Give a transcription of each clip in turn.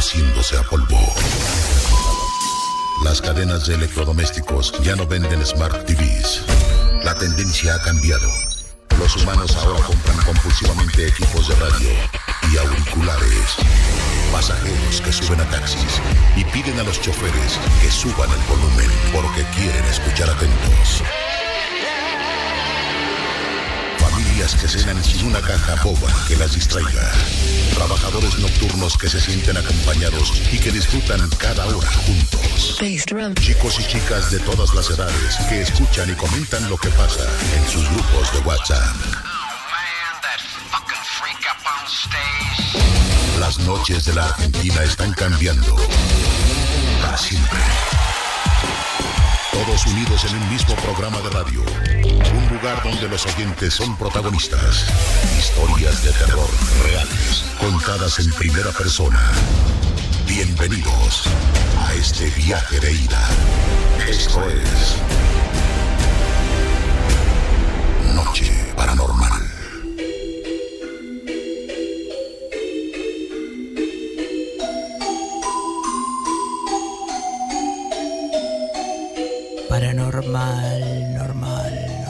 reduciéndose a polvo. Las cadenas de electrodomésticos ya no venden Smart TVs. La tendencia ha cambiado. Los humanos ahora compran compulsivamente equipos de radio y auriculares. Pasajeros que suben a taxis y piden a los choferes que suban el volumen porque quieren escuchar atentos. Familias que cenan sin una caja boba que las distraiga. Trabajadores nocturnos que se sienten acompañados y que disfrutan cada hora juntos. Chicos y chicas de todas las edades que escuchan y comentan lo que pasa en sus grupos de WhatsApp. Las noches de la Argentina están cambiando para siempre. Todos unidos en un mismo programa de radio. Un lugar donde los oyentes son protagonistas. Historias de terror reales, contadas en primera persona. Bienvenidos a este viaje de ida. Esto es Noche Paranormal. Paranormal, normal.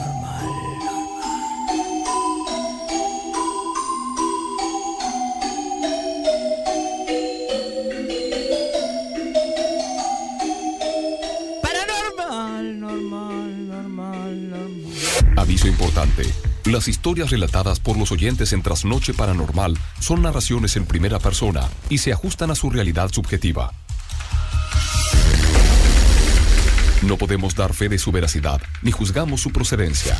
Aviso importante. Las historias relatadas por los oyentes en Trasnoche Paranormal son narraciones en primera persona y se ajustan a su realidad subjetiva. No podemos dar fe de su veracidad, ni juzgamos su procedencia.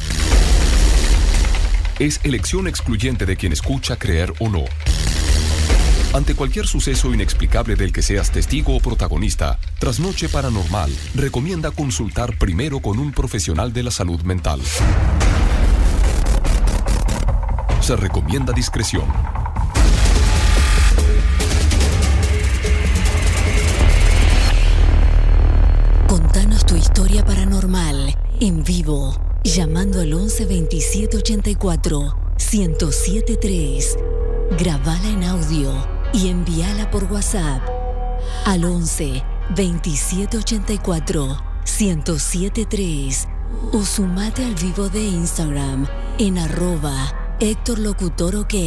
Es elección excluyente de quien escucha creer o no. Ante cualquier suceso inexplicable del que seas testigo o protagonista, Trasnoche Paranormal recomienda consultar primero con un profesional de la salud mental. Se recomienda discreción. Contanos tu historia paranormal en vivo, llamando al 11 27 84 1073. Grabala en audio y envíala por WhatsApp al 11 27 84 1073 o sumate al vivo de Instagram en @HéctorLocutorOK.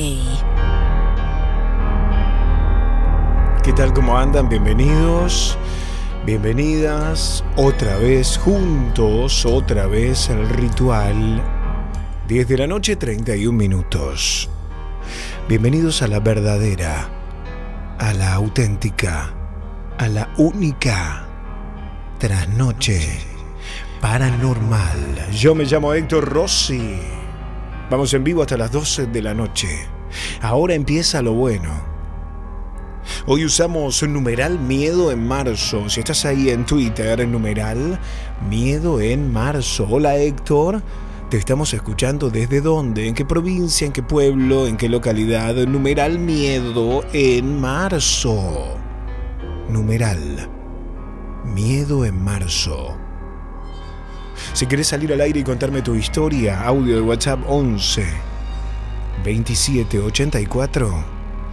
¿Qué tal? ¿Cómo andan? Bienvenidos. Bienvenidas otra vez juntos, otra vez al ritual. 10 de la noche, 31 minutos. Bienvenidos a la verdadera, a la auténtica, a la única Trasnoche Paranormal. Yo me llamo Héctor Rossi. Vamos en vivo hasta las 12 de la noche. Ahora empieza lo bueno. Hoy usamos un numeral miedo en marzo. Si estás ahí en Twitter, numeral miedo en marzo. Hola Héctor, te estamos escuchando ¿desde dónde? ¿En qué provincia? ¿En qué pueblo? ¿En qué localidad? Numeral miedo en marzo. Numeral miedo en marzo. Si querés salir al aire y contarme tu historia, audio de WhatsApp 11 27 84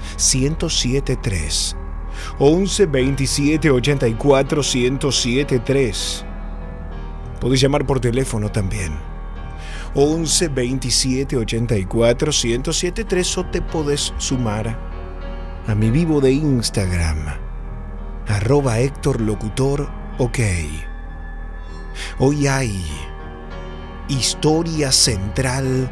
1073 11 27 84 1073. Podés llamar por teléfono también 11 27 84 1073 o te podés sumar a mi vivo de Instagram @HéctorLocutorOK. Hoy hay historia central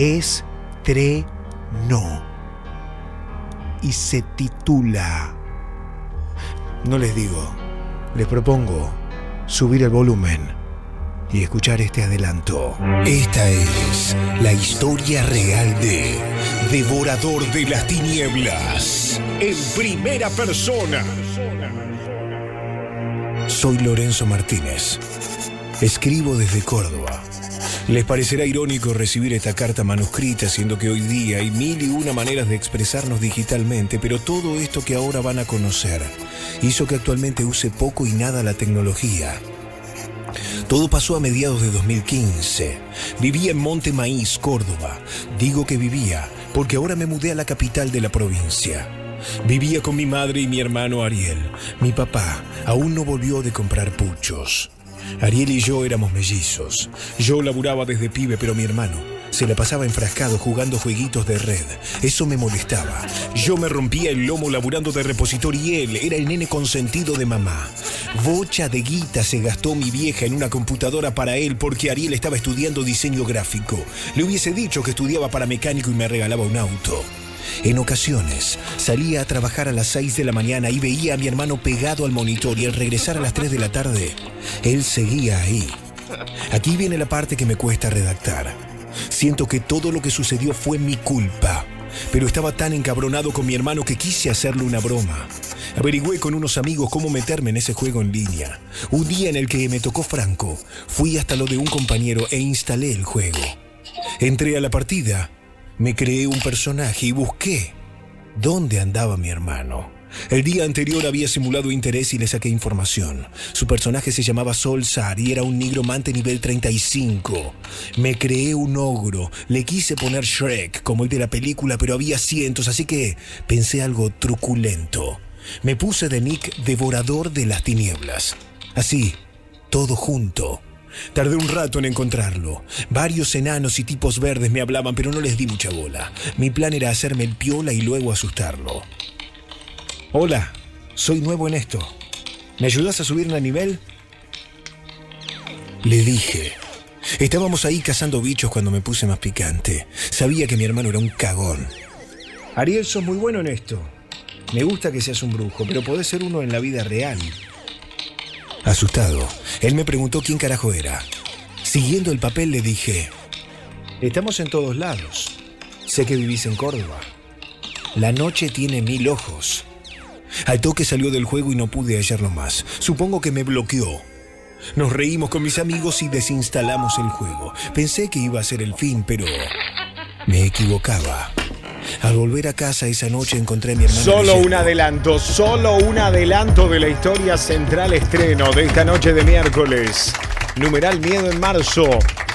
estreno y se titula, no les digo, les propongo subir el volumen y escuchar este adelanto. Esta es la historia real de Devorador de las Tinieblas, en primera persona. Soy Lorenzo Martínez. Escribo desde Córdoba. Les parecerá irónico recibir esta carta manuscrita, siendo que hoy día hay 1001 maneras de expresarnos digitalmente, pero todo esto que ahora van a conocer hizo que actualmente use poco y nada la tecnología. Todo pasó a mediados de 2015. Vivía en Monte Maíz, Córdoba. Digo que vivía porque ahora me mudé a la capital de la provincia. Vivía con mi madre y mi hermano Ariel. Mi papá aún no volvió de comprar puchos. Ariel y yo éramos mellizos. Yo laburaba desde pibe, pero mi hermano se la pasaba enfrascado jugando jueguitos de red. Eso me molestaba. Yo me rompía el lomo laburando de repositor y él era el nene consentido de mamá. Bocha de guita se gastó mi vieja en una computadora para él porque Ariel estaba estudiando diseño gráfico. Le hubiese dicho que estudiaba para mecánico y me regalaba un auto. En ocasiones salía a trabajar a las 6 de la mañana y veía a mi hermano pegado al monitor, y al regresar a las 3 de la tarde, él seguía ahí. Aquí viene la parte que me cuesta redactar. Siento que todo lo que sucedió fue mi culpa, pero estaba tan encabronado con mi hermano que quise hacerle una broma. Averigüé con unos amigos cómo meterme en ese juego en línea. Un día en el que me tocó franco, fui hasta lo de un compañero e instalé el juego. Entré a la partida, me creé un personaje y busqué dónde andaba mi hermano. El día anterior había simulado interés y le saqué información. Su personaje se llamaba Solzar y era un nigromante nivel 35. Me creé un ogro. Le quise poner Shrek, como el de la película, pero había cientos, así que pensé algo truculento. Me puse de nick Devorador de las Tinieblas. Así, todo junto. Tardé un rato en encontrarlo. Varios enanos y tipos verdes me hablaban, pero no les di mucha bola. Mi plan era hacerme el piola y luego asustarlo. Hola, soy nuevo en esto. ¿Me ayudas a subir a nivel? Le dije. Estábamos ahí cazando bichos cuando me puse más picante. Sabía que mi hermano era un cagón. Ariel, sos muy bueno en esto. Me gusta que seas un brujo, pero podés ser uno en la vida real. Asustado, él me preguntó quién carajo era. Siguiendo el papel le dije: estamos en todos lados. Sé que vivís en Córdoba. La noche tiene 1000 ojos. Al toque salió del juego y no pude hallarlo más. Supongo que me bloqueó. Nos reímos con mis amigos y desinstalamos el juego. Pensé que iba a ser el fin, pero me equivocaba. Al volver a casa esa noche encontré a mi hermano. Solo un adelanto de la historia central estreno de esta noche de miércoles. Numeral miedo en marzo.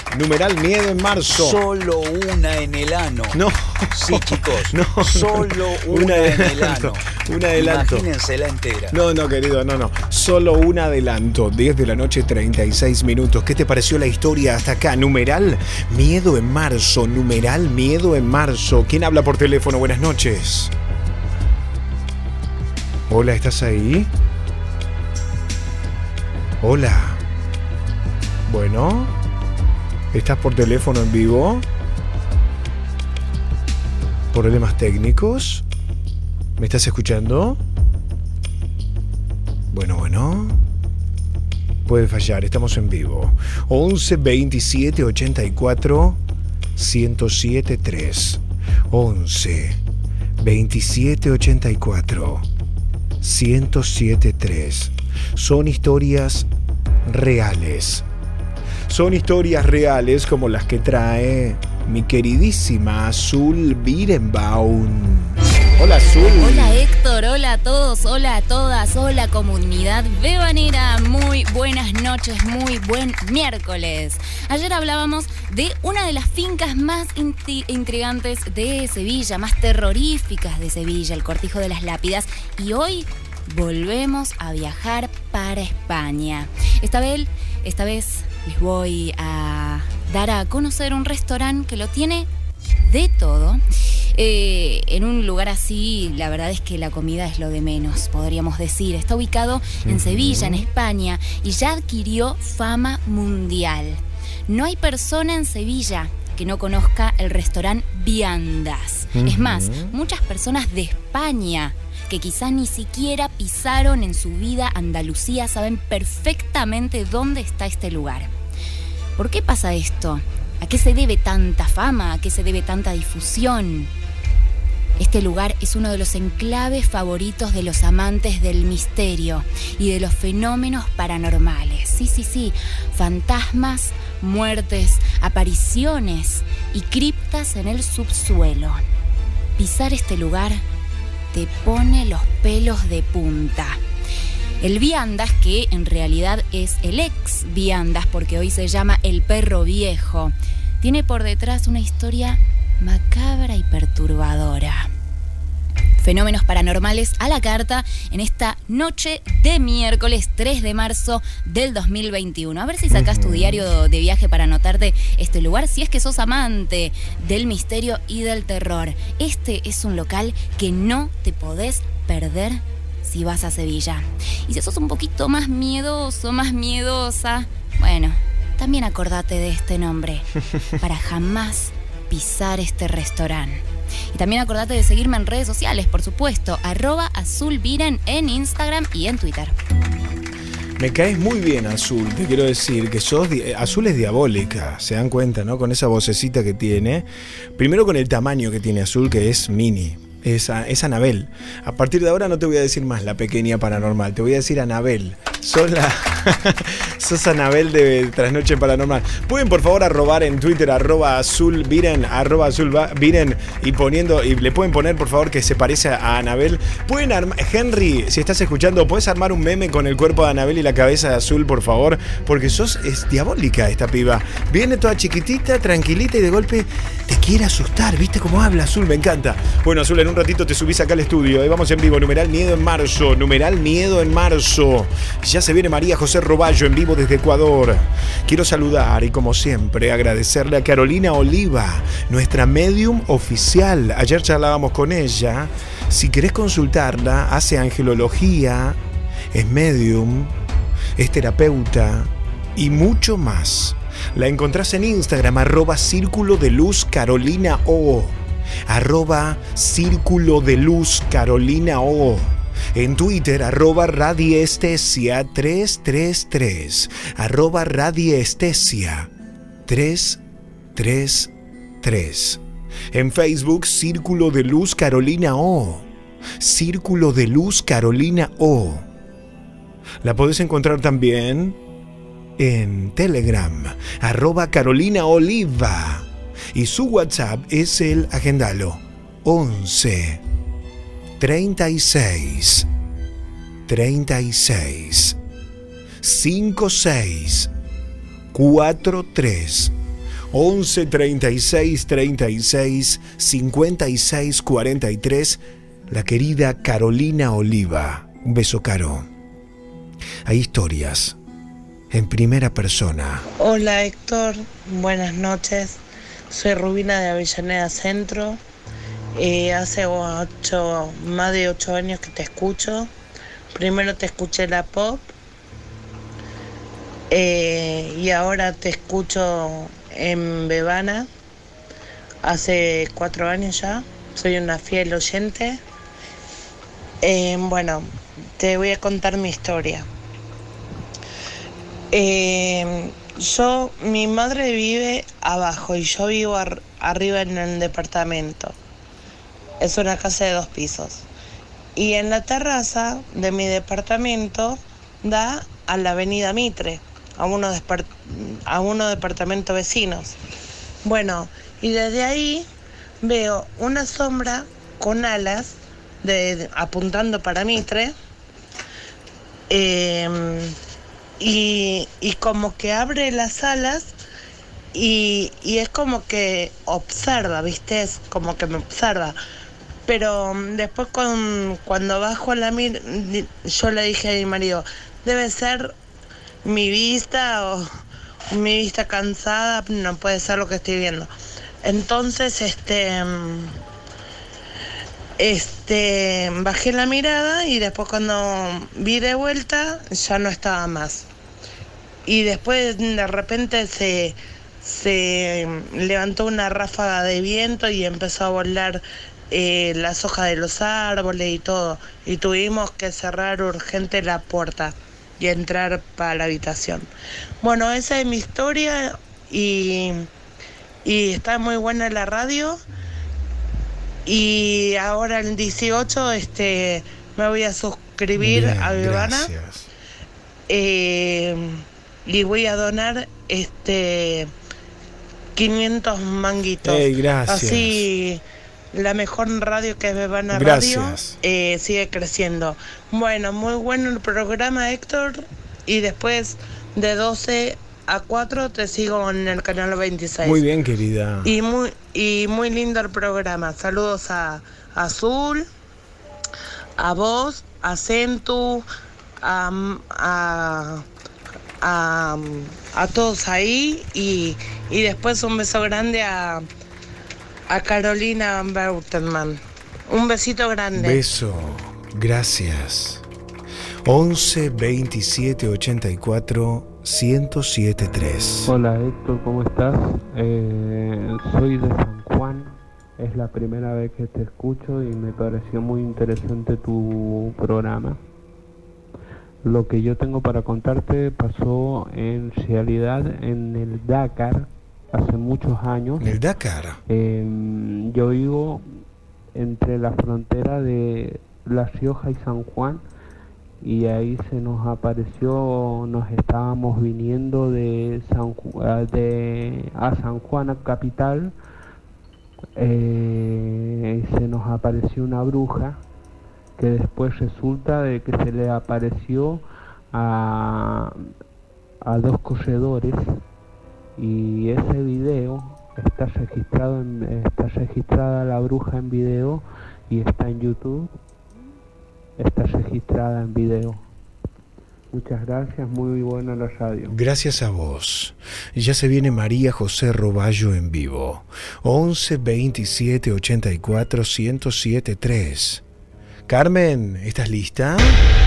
Solo una en el ano. No. Sí, chicos. Solo una en el ano. Un adelanto. Imagínensela entera. No, querido, no. Solo un adelanto. 10 de la noche, 36 minutos. ¿Qué te pareció la historia hasta acá? Numeral miedo en marzo. ¿Quién habla por teléfono? Buenas noches. Hola, ¿estás ahí? Hola. Bueno, ¿estás por teléfono en vivo? ¿Problemas técnicos? ¿Me estás escuchando? Bueno. Puede fallar, estamos en vivo. 11 27 84 107 3. 11 27 84 107 3. Son historias reales. Son historias reales como las que trae mi queridísima Azul Birenbaum. Hola, Azul. Hola, Héctor. Hola a todos. Hola a todas. Hola, comunidad bebanera. Muy buenas noches. Muy buen miércoles. Ayer hablábamos de una de las fincas más intrigantes de Sevilla, más terroríficas de Sevilla, el Cortijo de las Lápidas. Y hoy volvemos a viajar para España. Esta vez les voy a dar a conocer un restaurante que lo tiene de todo. En un lugar así, la verdad es que la comida es lo de menos, podríamos decir. Está ubicado en Sevilla, en España, y ya adquirió fama mundial. No hay persona en Sevilla que no conozca el restaurante Viandas. Es más, muchas personas de España que quizás ni siquiera pisaron en su vida Andalucía saben perfectamente dónde está este lugar. ¿Por qué pasa esto? ¿A qué se debe tanta fama? ¿A qué se debe tanta difusión? Este lugar es uno de los enclaves favoritos de los amantes del misterio y de los fenómenos paranormales. Sí. Fantasmas, muertes, apariciones y criptas en el subsuelo. Pisar este lugar te pone los pelos de punta. El Viandas, que en realidad es el ex Viandas porque hoy se llama El Perro Viejo, tiene por detrás una historia macabra y perturbadora. fenómenos paranormales a la carta en esta noche de miércoles 3 de marzo del 2021. A ver si sacás tu diario de viaje para anotarte este lugar, si es que sos amante del misterio y del terror. Este es un local que no te podés perder si vas a Sevilla. Y si sos un poquito más miedoso, más miedosa, bueno, también acordate de este nombre para jamás pisar este restaurante. Y también acordate de seguirme en redes sociales, por supuesto, @azulviren en Instagram y en Twitter. Me caes muy bien, Azul, te quiero decir que Azul es diabólica, se dan cuenta, ¿no? Con esa vocecita que tiene. Primero con el tamaño que tiene Azul, que es mini. Es Anabel. A partir de ahora no te voy a decir más la pequeña paranormal, te voy a decir Anabel. Sos Anabel de Trasnoche Paranormal. Pueden por favor arrobar en Twitter @azulviren, @azulviren y le pueden poner por favor que se parece a Anabel. Pueden Henry, si estás escuchando, ¿puedes armar un meme con el cuerpo de Anabel y la cabeza de Azul, por favor? Porque es diabólica esta piba. Viene toda chiquitita, tranquilita y de golpe te quiere asustar. ¿Viste cómo habla Azul? Me encanta. Bueno, Azul, en un ratito te subís acá al estudio. Vamos en vivo, numeral Miedo en marzo. Numeral Miedo en marzo. Ya se viene María José Roballo en vivo desde Ecuador. Quiero saludar y como siempre agradecerle a Carolina Oliva, nuestra medium oficial. Ayer charlábamos con ella. Si querés consultarla, hace angelología, es medium, es terapeuta y mucho más. La encontrás en Instagram, @Círculo de Luz Carolina O. @Círculo de Luz Carolina O. En Twitter, @Radiestesia 333. @Radiestesia 333. En Facebook, Círculo de Luz Carolina O. Círculo de Luz Carolina O. La podés encontrar también en Telegram, @Carolina Oliva. Y su WhatsApp es el, agendalo, 11 36 36 56 43. 11 36 36 56 43. La querida Carolina Oliva. Un beso, Caro. Hay historias en primera persona. Hola Héctor, buenas noches. Soy Rubina de Avellaneda Centro. Hace más de 8 años que te escucho. Primero te escuché la pop y ahora te escucho en Bebana. Hace 4 años ya. Soy una fiel oyente. Bueno, te voy a contar mi historia. Mi madre vive abajo y yo vivo arriba en el departamento. Es una casa de 2 pisos. Y en la terraza de mi departamento da a la avenida Mitre, a unos departamentos vecinos. Bueno, y desde ahí veo una sombra con alas apuntando para Mitre. Y como que abre las alas y es como que observa, ¿viste? Es como que me observa. Pero después cuando bajo a la mira, yo le dije a mi marido, debe ser mi vista o mi vista cansada, no puede ser lo que estoy viendo. Entonces, bajé la mirada y después cuando vi de vuelta ya no estaba más. Y después de repente se levantó una ráfaga de viento y empezó a volar las hojas de los árboles y todo. Y tuvimos que cerrar urgente la puerta y entrar para la habitación. Bueno, esa es mi historia y está muy buena la radio. Y ahora el 18 me voy a suscribir. Bien, a Bebana. Y voy a donar 500 manguitos. Gracias. Así la mejor radio que es Bebana Radio sigue creciendo. Bueno, muy bueno el programa, Héctor. Y después de 12 a 4 te sigo en el canal 26. Muy bien, querida. Y muy lindo el programa. Saludos a Azul, a vos, a Centu, a todos ahí y después un beso grande a Carolina Bertelman. Un besito grande. Beso, gracias. 11 27 84 1073. Hola Héctor, ¿cómo estás? Soy de San Juan. Es la primera vez que te escucho y me pareció muy interesante tu programa. Lo que yo tengo para contarte pasó en realidad en el Dakar hace muchos años. ¿En el Dakar? Yo vivo entre la frontera de La Rioja y San Juan y ahí se nos apareció, nos estábamos viniendo a San Juan a capital. Se nos apareció una bruja que después resulta de que se le apareció a dos corredores y ese video está registrada la bruja en video y está en YouTube, está registrada en video. Muchas gracias, muy buena la radio. Gracias a vos. Ya se viene María José Roballo en vivo. 11 27 84 1073. Carmen, ¿estás lista?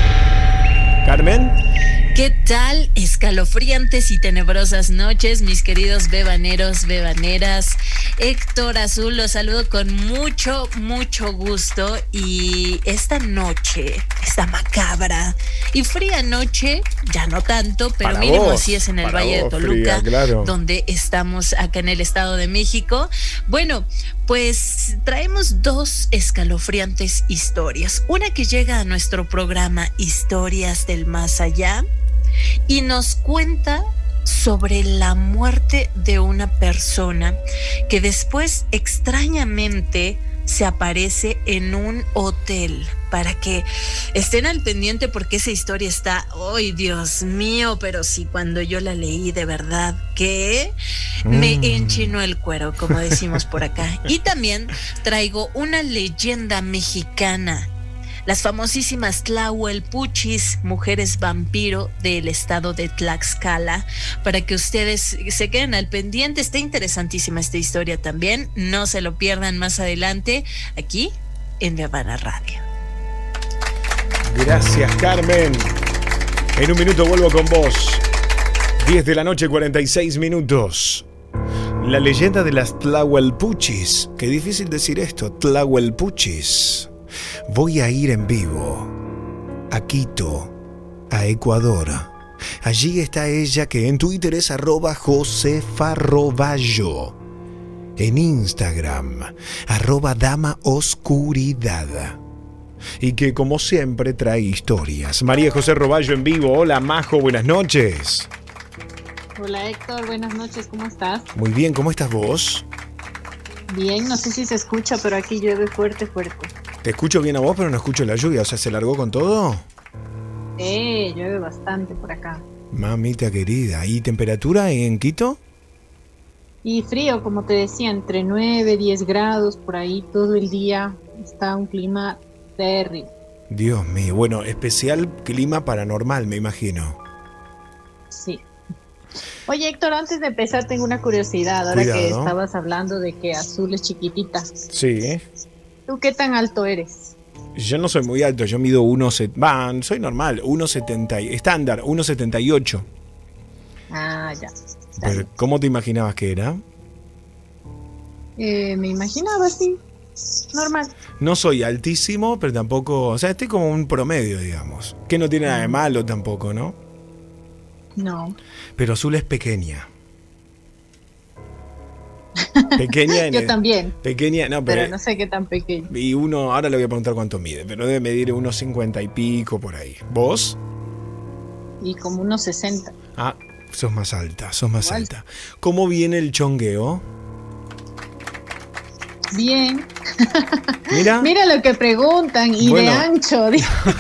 Carmen. ¿Qué tal? Escalofriantes y tenebrosas noches, mis queridos bebaneros, bebaneras. Héctor Azul, los saludo con mucho, mucho gusto. Y esta noche, esta macabra y fría noche, ya no tanto, pero para mínimo vos, así es en el Valle de Toluca, fría, claro, donde estamos acá en el Estado de México. Bueno, pues traemos dos escalofriantes historias. Una que llega a nuestro programa Historias del Más Allá y nos cuenta sobre la muerte de una persona que después extrañamente se aparece en un hotel, para que estén al pendiente porque esa historia está, ¡ay, Dios mío! Pero sí, cuando yo la leí, de verdad que me enchinó el cuero, como decimos por acá. Y también traigo una leyenda mexicana, las famosísimas Tlahuelpuchis, mujeres vampiro del estado de Tlaxcala, para que ustedes se queden al pendiente. Está interesantísima esta historia también, no se lo pierdan más adelante aquí en Bebana Radio. Gracias, Carmen. En un minuto vuelvo con vos. 10 de la noche, 46 minutos. La leyenda de las Tlahuelpuchis. Qué difícil decir esto, Tlahuelpuchis. Voy a ir en vivo a Quito, a Ecuador. Allí está ella, que en Twitter es @josefarroballo. En Instagram, @damaoscuridad. Y que como siempre trae historias. María José Roballo en vivo. Hola, Majo, buenas noches. Hola Héctor, buenas noches, ¿cómo estás? Muy bien, ¿cómo estás vos? Bien, no sé si se escucha, pero aquí llueve fuerte. Te escucho bien a vos, pero no escucho la lluvia. O sea, ¿se largó con todo? Llueve bastante por acá. Mamita querida. ¿Y temperatura en Quito? Y frío, como te decía, entre 9, 10 grados por ahí todo el día. Está un clima terrible. Dios mío. Bueno, especial clima paranormal, me imagino. Sí. Oye Héctor, antes de empezar tengo una curiosidad. Ahora que estabas hablando de que Azul es chiquitita. Sí. ¿Tú qué tan alto eres? Yo no soy muy alto, yo mido soy normal, 1,70, estándar, 1,78. Ah, ya. Pero, ¿cómo te imaginabas que era? Me imaginaba así, normal. No soy altísimo, pero tampoco, o sea, estoy como un promedio, digamos. Que no tiene nada de malo tampoco, ¿no? No. Pero Azul es pequeña. Pequeña. Yo también. Pequeña, no, pero no sé qué tan pequeño. Y ahora le voy a preguntar cuánto mide, pero debe medir unos 50 y pico por ahí. ¿Vos? Y como unos 60. Ah, sos más alta. ¿Cómo viene el chongueo? Bien. Mira lo que preguntan, y bueno, de ancho.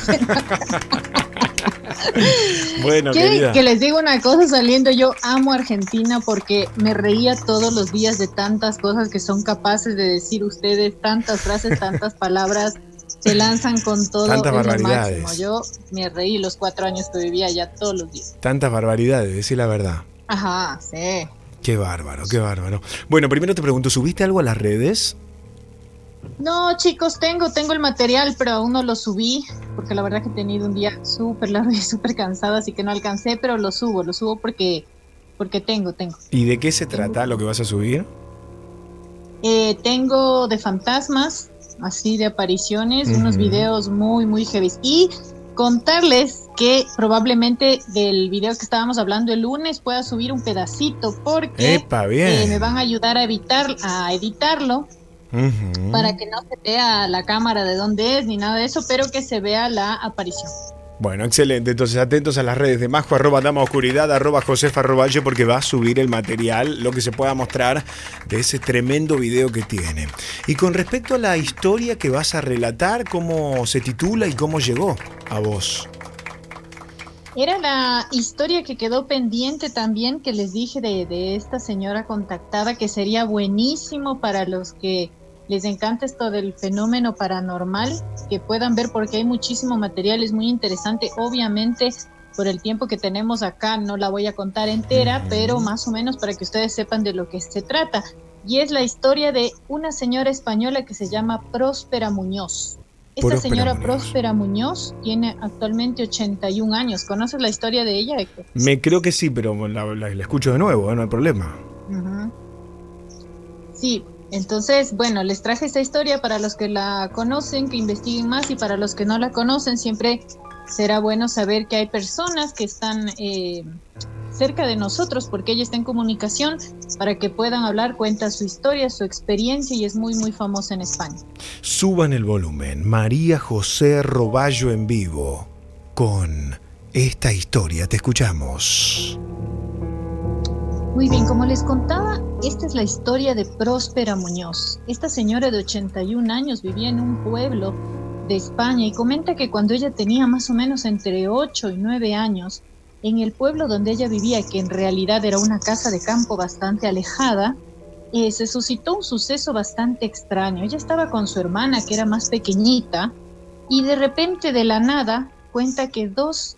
Bueno, querida, que les digo una cosa, saliendo, yo amo Argentina porque me reía todos los días de tantas cosas que son capaces de decir ustedes, tantas frases, tantas palabras se lanzan con todo. Tantas es lo barbaridades. máximo. Yo me reí los 4 años que vivía allá todos los días. Tantas barbaridades, decir la verdad. Ajá, sí. Qué bárbaro, qué bárbaro. Bueno, primero te pregunto, ¿subiste algo a las redes? No, chicos, tengo el material, pero aún no lo subí, porque la verdad que he tenido un día súper largo y súper cansado, así que no alcancé, pero lo subo porque tengo. ¿Y de qué se trata lo que vas a subir? Tengo de fantasmas, así de apariciones, unos videos muy, muy heavy. Y contarles que probablemente del video que estábamos hablando el lunes pueda subir un pedacito, porque ¡Epa, bien! me van a ayudar a editarlo. Para que no se vea la cámara de dónde es ni nada de eso, pero que se vea la aparición. Bueno, excelente. Entonces, atentos a las redes de Majo, @DamaOscuridad, @Josefa @Valle, porque va a subir el material, lo que se pueda mostrar de ese tremendo video que tiene. Y con respecto a la historia que vas a relatar, ¿cómo se titula y cómo llegó a vos? Era la historia que quedó pendiente también, que les dije de esta señora contactada, que sería buenísimo para los que les encanta esto del fenómeno paranormal, que puedan ver, porque hay muchísimo material, es muy interesante. Obviamente, por el tiempo que tenemos acá, no la voy a contar entera, pero más o menos para que ustedes sepan de lo que se trata. Y es la historia de una señora española que se llama Próspera Muñoz. Esta señora Próspera Muñoz tiene actualmente 81 años. ¿Conoces la historia de ella, Héctor? Me creo que sí, pero la escucho de nuevo, no hay problema. Sí, entonces, bueno, les traje esta historia para los que la conocen, que investiguen más, y para los que no la conocen, siempre será bueno saber que hay personas que están cerca de nosotros, porque ella está en comunicación, para que puedan hablar, cuenta su historia, su experiencia, y es muy, muy famosa en España. Suban el volumen. María José Roballo en vivo con esta historia. Te escuchamos. Muy bien, como les contaba, esta es la historia de Próspera Muñoz. Esta señora de 81 años vivía en un pueblo de España y comenta que cuando ella tenía más o menos entre 8 y 9 años, en el pueblo donde ella vivía, que en realidad era una casa de campo bastante alejada, se suscitó un suceso bastante extraño. Ella estaba con su hermana, que era más pequeñita, y de repente, de la nada, cuenta que dos,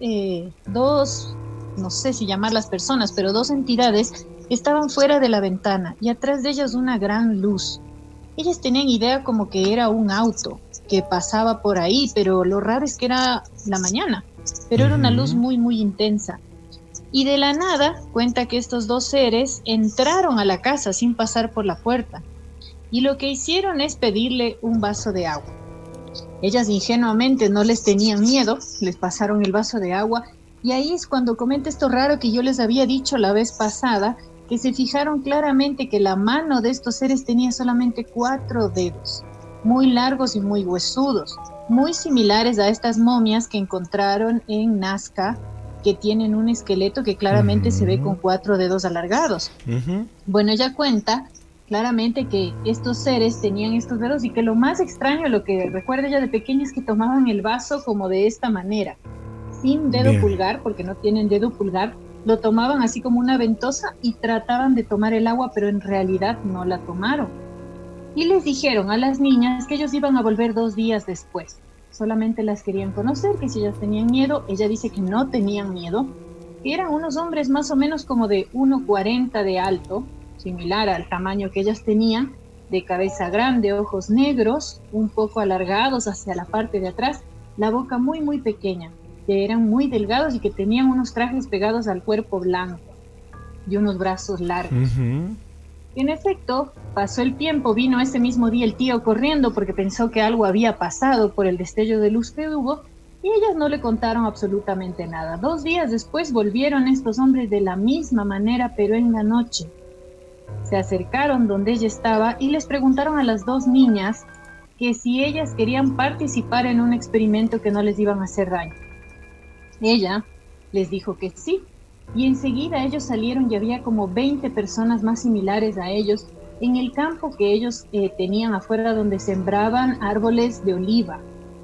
no sé si llamarlas personas, pero dos entidades estaban fuera de la ventana y atrás de ellas una gran luz. Ellas tenían idea como que era un auto que pasaba por ahí, pero lo raro es que era la mañana, pero era una luz muy, muy intensa. Y de la nada cuenta que estos dos seres entraron a la casa sin pasar por la puerta y lo que hicieron es pedirle un vaso de agua. Ellas ingenuamente no les tenían miedo, les pasaron el vaso de agua. Y ahí es cuando comenta esto raro que yo les había dicho la vez pasada, que se fijaron claramente que la mano de estos seres tenía solamente 4 dedos, muy largos y muy huesudos, muy similares a estas momias que encontraron en Nazca, que tienen un esqueleto que claramente se ve con 4 dedos alargados. Bueno, ella cuenta claramente que estos seres tenían estos dedos y que lo más extraño, lo que recuerda ella de pequeña, es que tomaban el vaso como de esta manera, sin dedo pulgar, porque no tienen dedo pulgar, lo tomaban así como una ventosa y trataban de tomar el agua, pero en realidad no la tomaron. Y les dijeron a las niñas que ellos iban a volver 2 días después. Solamente las querían conocer, que si ellas tenían miedo. Ella dice que no tenían miedo, que eran unos hombres más o menos como de 1,40 de alto, similar al tamaño que ellas tenían, de cabeza grande, ojos negros, un poco alargados hacia la parte de atrás, la boca muy, muy pequeña, que eran muy delgados y que tenían unos trajes pegados al cuerpo blanco y unos brazos largos. En efecto, pasó el tiempo, vino ese mismo día el tío corriendo porque pensó que algo había pasado por el destello de luz que hubo, y ellas no le contaron absolutamente nada. 2 días después volvieron estos hombres de la misma manera, pero en la noche. Se acercaron donde ella estaba y les preguntaron a las 2 niñas que si ellas querían participar en un experimento que no les iban a hacer daño. Ella les dijo que sí, y enseguida ellos salieron y había como 20 personas más similares a ellos en el campo que ellos tenían afuera, donde sembraban árboles de oliva.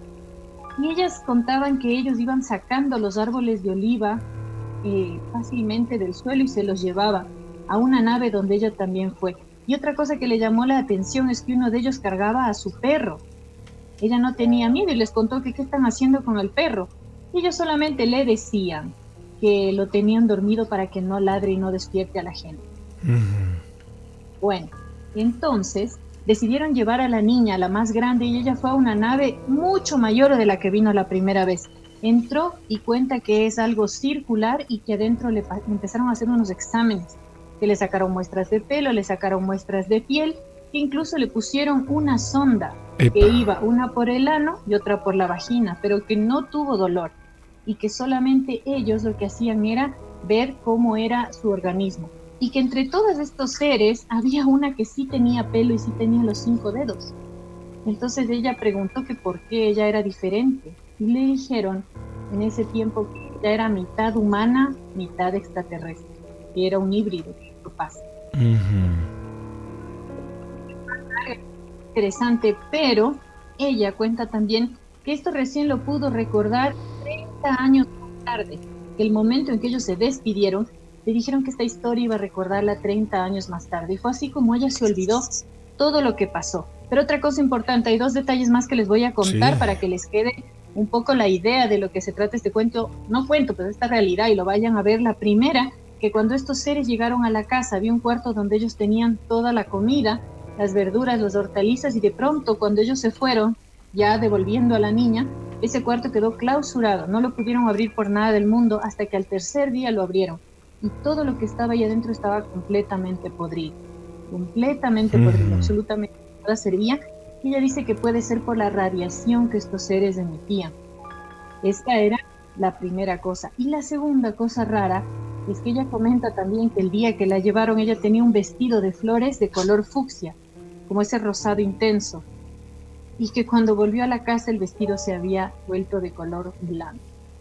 Y ellas contaban que ellos iban sacando los árboles de oliva fácilmente del suelo y se los llevaban a una nave donde ella también fue. Y otra cosa que le llamó la atención es que uno de ellos cargaba a su perro. ella no tenía miedo y les contó que qué están haciendo con el perro. Ellos solamente le decían que lo tenían dormido para que no ladre y no despierte a la gente. Bueno, entonces decidieron llevar a la niña, la más grande, y ella fue a una nave mucho mayor de la que vino la primera vez. Entró y cuenta que es algo circular y que adentro le empezaron a hacer unos exámenes, que le sacaron muestras de pelo, le sacaron muestras de piel, que incluso le pusieron una sonda que iba una por el ano y otra por la vagina, pero que no tuvo dolor y que solamente ellos lo que hacían era ver cómo era su organismo. Y que entre todos estos seres había una que sí tenía pelo y sí tenía los 5 dedos. Entonces ella preguntó que por qué ella era diferente. Y le dijeron en ese tiempo que ella era mitad humana, mitad extraterrestre. Que era un híbrido, capaz. Interesante, pero ella cuenta también que esto recién lo pudo recordar 30 años más tarde. El momento en que ellos se despidieron, le dijeron que esta historia iba a recordarla 30 años más tarde. Y fue así como ella se olvidó todo lo que pasó. Pero otra cosa importante, hay 2 detalles más que les voy a contar para que les quede un poco la idea de lo que se trata este cuento. No cuento, pero esta realidad, y lo vayan a ver. La primera, que cuando estos seres llegaron a la casa, había un cuarto donde ellos tenían toda la comida, las verduras, las hortalizas, y de pronto cuando ellos se fueron, ya devolviendo a la niña, ese cuarto quedó clausurado. No lo pudieron abrir por nada del mundo hasta que al tercer día lo abrieron. Y todo lo que estaba ahí adentro estaba completamente podrido, podrido, absolutamente nada servía. Y ella dice que puede ser por la radiación que estos seres emitían. Esta era la primera cosa. Y la segunda cosa rara es que ella comenta también que el día que la llevaron ella tenía un vestido de flores de color fucsia, como ese rosado intenso, y que cuando volvió a la casa el vestido se había vuelto de color blanco.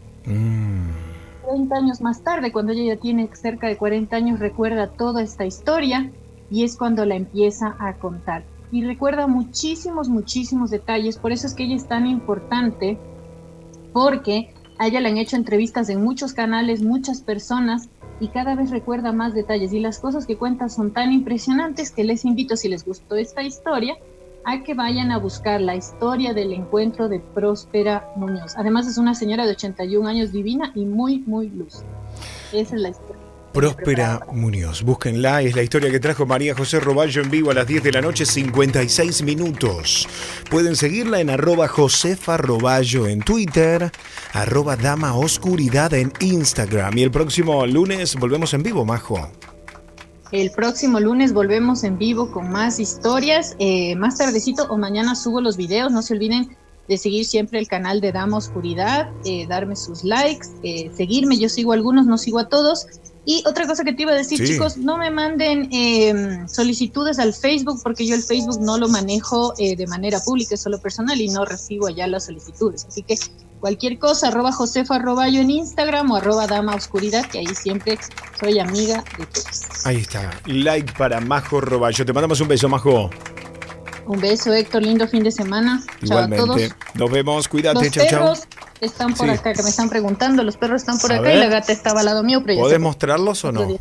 30 años más tarde, cuando ella ya tiene cerca de 40 años, recuerda toda esta historia y es cuando la empieza a contar. Y recuerda muchísimos detalles, por eso es que ella es tan importante, porque a ella le han hecho entrevistas en muchos canales, muchas personas, y cada vez recuerda más detalles. Y las cosas que cuenta son tan impresionantes que les invito, si les gustó esta historia, a que vayan a buscar la historia del encuentro de Próspera Muñoz. Además es una señora de 81 años divina y muy luz. Esa es la historia. Próspera Muñoz, búsquenla, es la historia que trajo María José Roballo en vivo a las 10 de la noche, 56 minutos. Pueden seguirla en @josefa_roballo en Twitter, @damaoscuridad en Instagram. Y el próximo lunes volvemos en vivo, Majo. El próximo lunes volvemos en vivo con más historias. Más tardecito o mañana subo los videos. No se olviden de seguir siempre el canal de Dama Oscuridad, darme sus likes, seguirme. Yo sigo a algunos, no sigo a todos. Y otra cosa que te iba a decir, chicos, no me manden solicitudes al Facebook, porque yo el Facebook no lo manejo de manera pública, es solo personal y no recibo allá las solicitudes. Así que cualquier cosa, @Josefa_Roballo en Instagram o @Dama Oscuridad, que ahí siempre soy amiga de todos. Ahí está, like para Majo Roballo. Te mandamos un beso, Majo. Un beso, Héctor, lindo fin de semana. Igualmente. Chao a todos. Nos vemos, cuídate, Los chao, chao. perros están por acá, que me están preguntando, los perros están por acá y la gata estaba al lado mío. Pero ¿podés mostrarlos o no?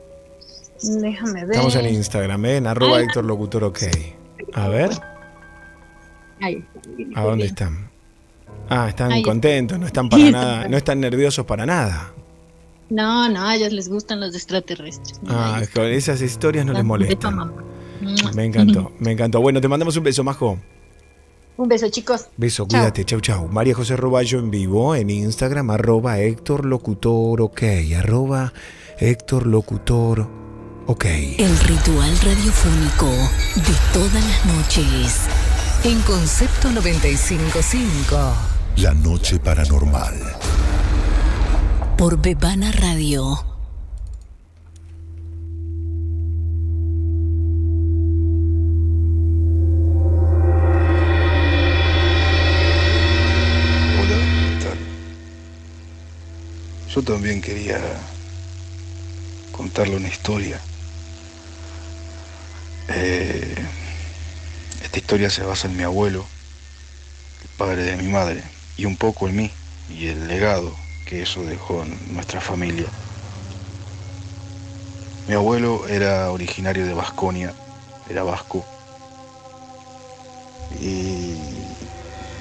Déjame ver. Estamos en Instagram, en @Héctor Locutor OK. A ver. Ahí. ¿A dónde están? Ah, están ahí contentos, no están para nada, no están nerviosos para nada. No, a ellos les gustan los extraterrestres. Ah, con esas historias no les molestan. Me encantó. Bueno, te mandamos un beso, Majo. Un beso, chicos. Beso, cuídate, chau. María José Roballo en vivo en Instagram, @Héctor Locutor OK, @Héctor Locutor OK. El ritual radiofónico de todas las noches. En Concepto 95.5. La noche paranormal. Por Bebana Radio. Yo también quería contarle una historia. Esta historia se basa en mi abuelo, el padre de mi madre, y un poco en mí, y el legado que eso dejó en nuestra familia. Mi abuelo era originario de Baskonia, era vasco, y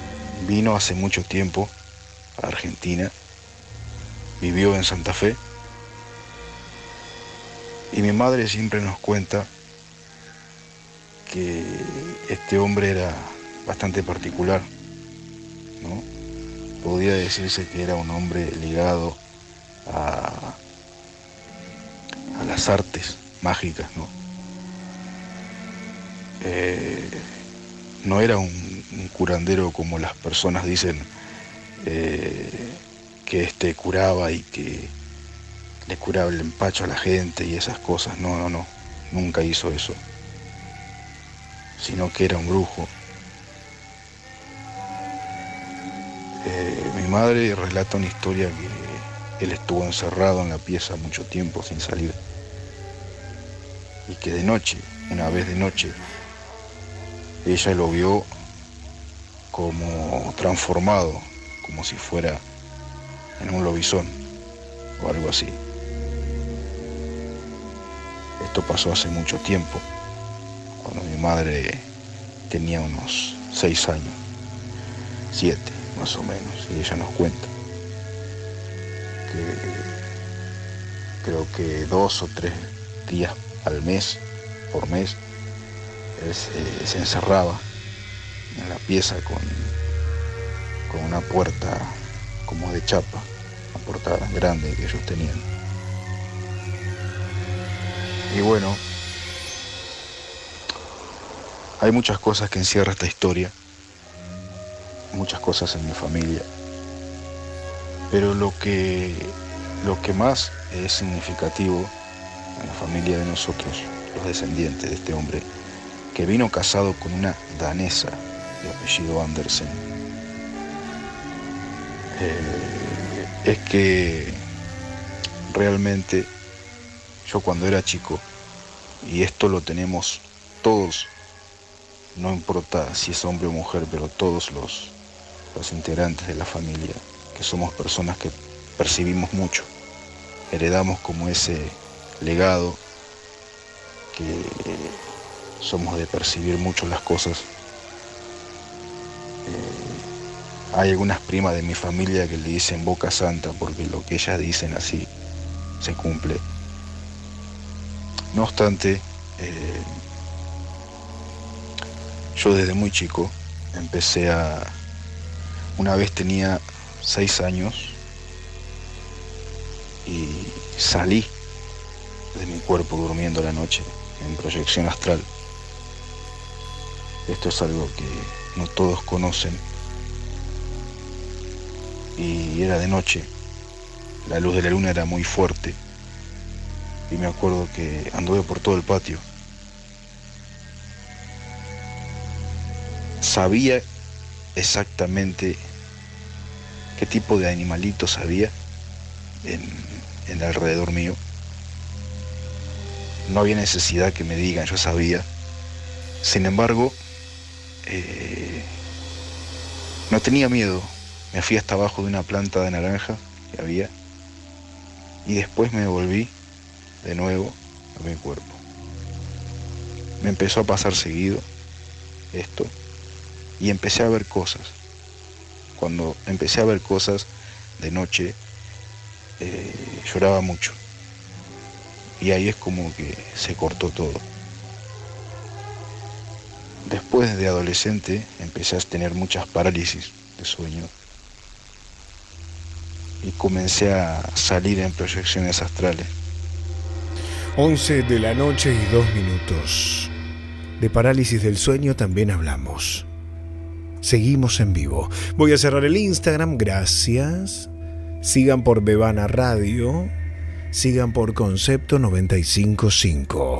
vino hace mucho tiempo a Argentina, vivió en Santa Fe, y mi madre siempre nos cuenta que este hombre era bastante particular, ¿no? Podría decirse que era un hombre ligado a las artes mágicas, ¿no? No era un curandero como las personas dicen, que curaba y que le curaba el empacho a la gente y esas cosas. No, nunca hizo eso, sino que era un brujo. Mi madre relata una historia que él estuvo encerrado en la pieza mucho tiempo sin salir, y que de noche, una vez de noche, ella lo vio como transformado, como si fuera en un lobizón o algo así. Esto pasó hace mucho tiempo, cuando mi madre tenía unos 6 años, 7 más o menos, y ella nos cuenta que creo que 2 o 3 días por mes, él se encerraba en la pieza con una puerta como de chapa, una puerta grande que ellos tenían. Y bueno, hay muchas cosas que encierra esta historia, muchas cosas en mi familia, pero lo que más es significativo en la familia de nosotros, los descendientes de este hombre, que vino casado con una danesa de apellido Andersen, es que realmente yo cuando era chico, y esto lo tenemos todos, no importa si es hombre o mujer, pero todos los integrantes de la familia, que somos personas que percibimos mucho, heredamos como ese legado, que somos de percibir mucho las cosas. Hay algunas primas de mi familia que le dicen boca santa, porque lo que ellas dicen así se cumple. No obstante, yo desde muy chico una vez tenía 6 años y salí de mi cuerpo durmiendo la noche en proyección astral. Esto es algo que no todos conocen, y era de noche, la luz de la luna era muy fuerte, y me acuerdo que anduve por todo el patio. Sabía exactamente qué tipo de animalitos había en alrededor mío. No había necesidad que me digan, yo sabía. Sin embargo, no tenía miedo. Me fui hasta abajo de una planta de naranja que había, y después me volví de nuevo a mi cuerpo. Me empezó a pasar seguido esto, y empecé a ver cosas. Cuando empecé a ver cosas de noche, lloraba mucho, y ahí es como que se cortó todo. Después de adolescente empecé a tener muchas parálisis de sueño, y comencé a salir en proyecciones astrales. 11 de la noche y 2 minutos. De parálisis del sueño también hablamos. Seguimos en vivo. Voy a cerrar el Instagram, gracias. Sigan por Bebana Radio. Sigan por Concepto 95.5.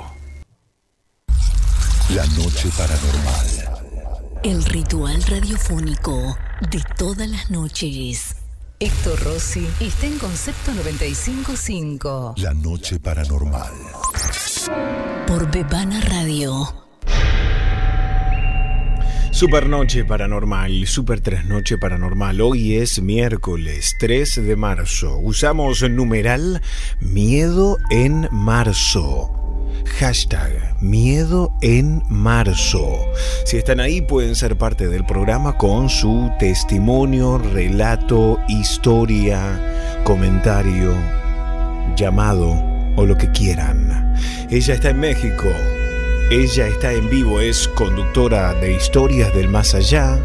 La noche paranormal. El ritual radiofónico de todas las noches. Héctor Rossi está en Concepto 95.5. La noche paranormal. Por Bebana Radio. Super Noche Paranormal, Super Trasnoche Paranormal. Hoy es miércoles 3 de marzo. Usamos numeral miedo en marzo. Hashtag Miedo en Marzo. Si están ahí pueden ser parte del programa con su testimonio, relato, historia, comentario, llamado o lo que quieran. Ella está en México. Ella está en vivo, es conductora de Historias del Más Allá,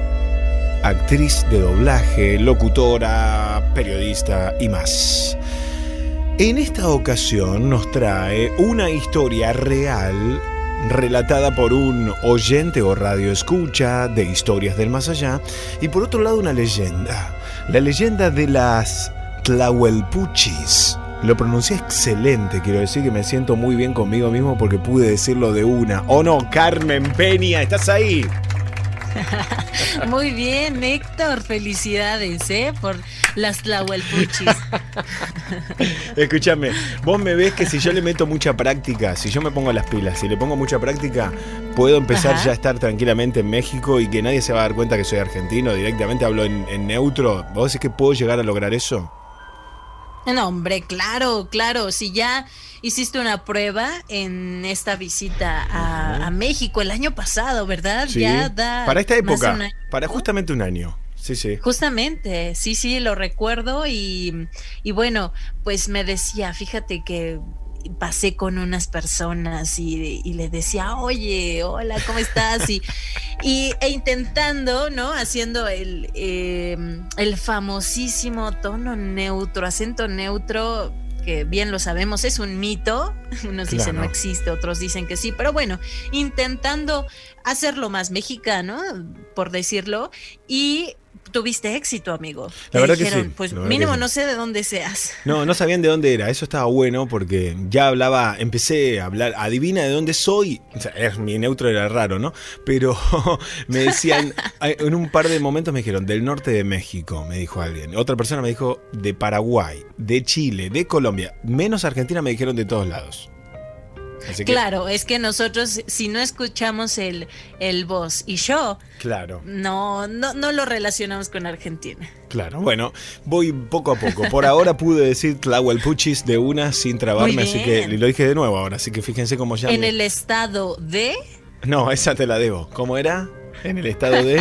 actriz de doblaje, locutora, periodista y más. En esta ocasión nos trae una historia real relatada por un oyente o radioescucha de Historias del Más Allá y por otro lado una leyenda, la leyenda de las Tlahuelpuchis. Lo pronuncié excelente, quiero decir que me siento muy bien conmigo mismo porque pude decirlo de una. ¿O no, Carmen Peña? ¿Estás ahí? Muy bien, Héctor, felicidades, por las Tlahuelpuchis. Escúchame, vos me ves que si yo le meto mucha práctica, si yo me pongo las pilas, si le pongo mucha práctica, puedo empezar ya a estar tranquilamente en México y que nadie se va a dar cuenta que soy argentino, directamente hablo en neutro. ¿Vos decís que puedo llegar a lograr eso? No, hombre, claro, si ya hiciste una prueba en esta visita a México el año pasado, ¿verdad? Sí, ya da para esta época, más de un año. para justamente un año. Sí. Justamente, sí, lo recuerdo y bueno, pues me decía, fíjate que pasé con unas personas y le decía, oye, hola, ¿cómo estás? E intentando, ¿no? Haciendo el famosísimo tono neutro, acento neutro, que bien lo sabemos, es un mito. Unos dicen no existe, otros dicen que sí, pero bueno, intentando hacerlo más mexicano, por decirlo, y tuviste éxito, amigo. La verdad dijeron, que sí. Pues mínimo no sé de dónde seas. No sabían de dónde era. Eso estaba bueno porque ya empecé a hablar, adivina de dónde soy. O sea, mi neutro era raro, ¿no? Pero me decían, en un par de momentos me dijeron, del norte de México, me dijo alguien. Otra persona me dijo, de Paraguay, de Chile, de Colombia. Menos Argentina me dijeron de todos lados. Claro, es que nosotros, si no escuchamos el vos y yo, claro, no lo relacionamos con Argentina. Claro, bueno, voy poco a poco. Por ahora pude decir Tlahuelpuchis de una sin trabarme, así que lo dije de nuevo ahora, así que fíjense cómo ya. En el estado de. No, esa te la debo. ¿Cómo era? En el estado de.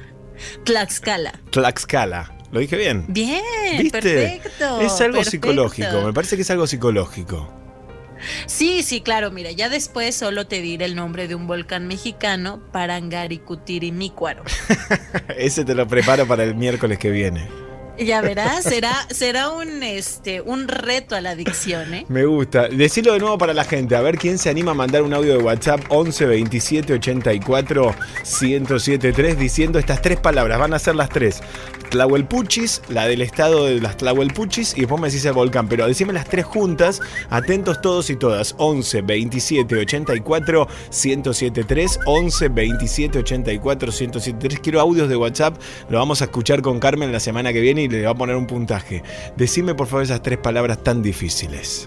Tlaxcala. ¿Lo dije bien? Bien, ¿viste? Perfecto. Es algo psicológico, me parece que es algo psicológico. Sí, claro, mira, ya después solo te diré el nombre de un volcán mexicano, Parangaricutirimícuaro. Ese te lo preparo para el miércoles que viene. Ya verás, será un reto a la dicción, ¿eh? Me gusta. Decirlo de nuevo para la gente, a ver quién se anima a mandar un audio de WhatsApp 11 27 84 1073 diciendo estas tres palabras, van a ser las tres. Tlahuelpuchis, la del estado de las Tlahuelpuchis, y después me decís el volcán, pero decime las tres juntas, atentos todos y todas. 11 27 84 1073 11 27 84 1073. Quiero audios de WhatsApp, lo vamos a escuchar con Carmen la semana que viene y le va a poner un puntaje. Decime por favor esas tres palabras tan difíciles.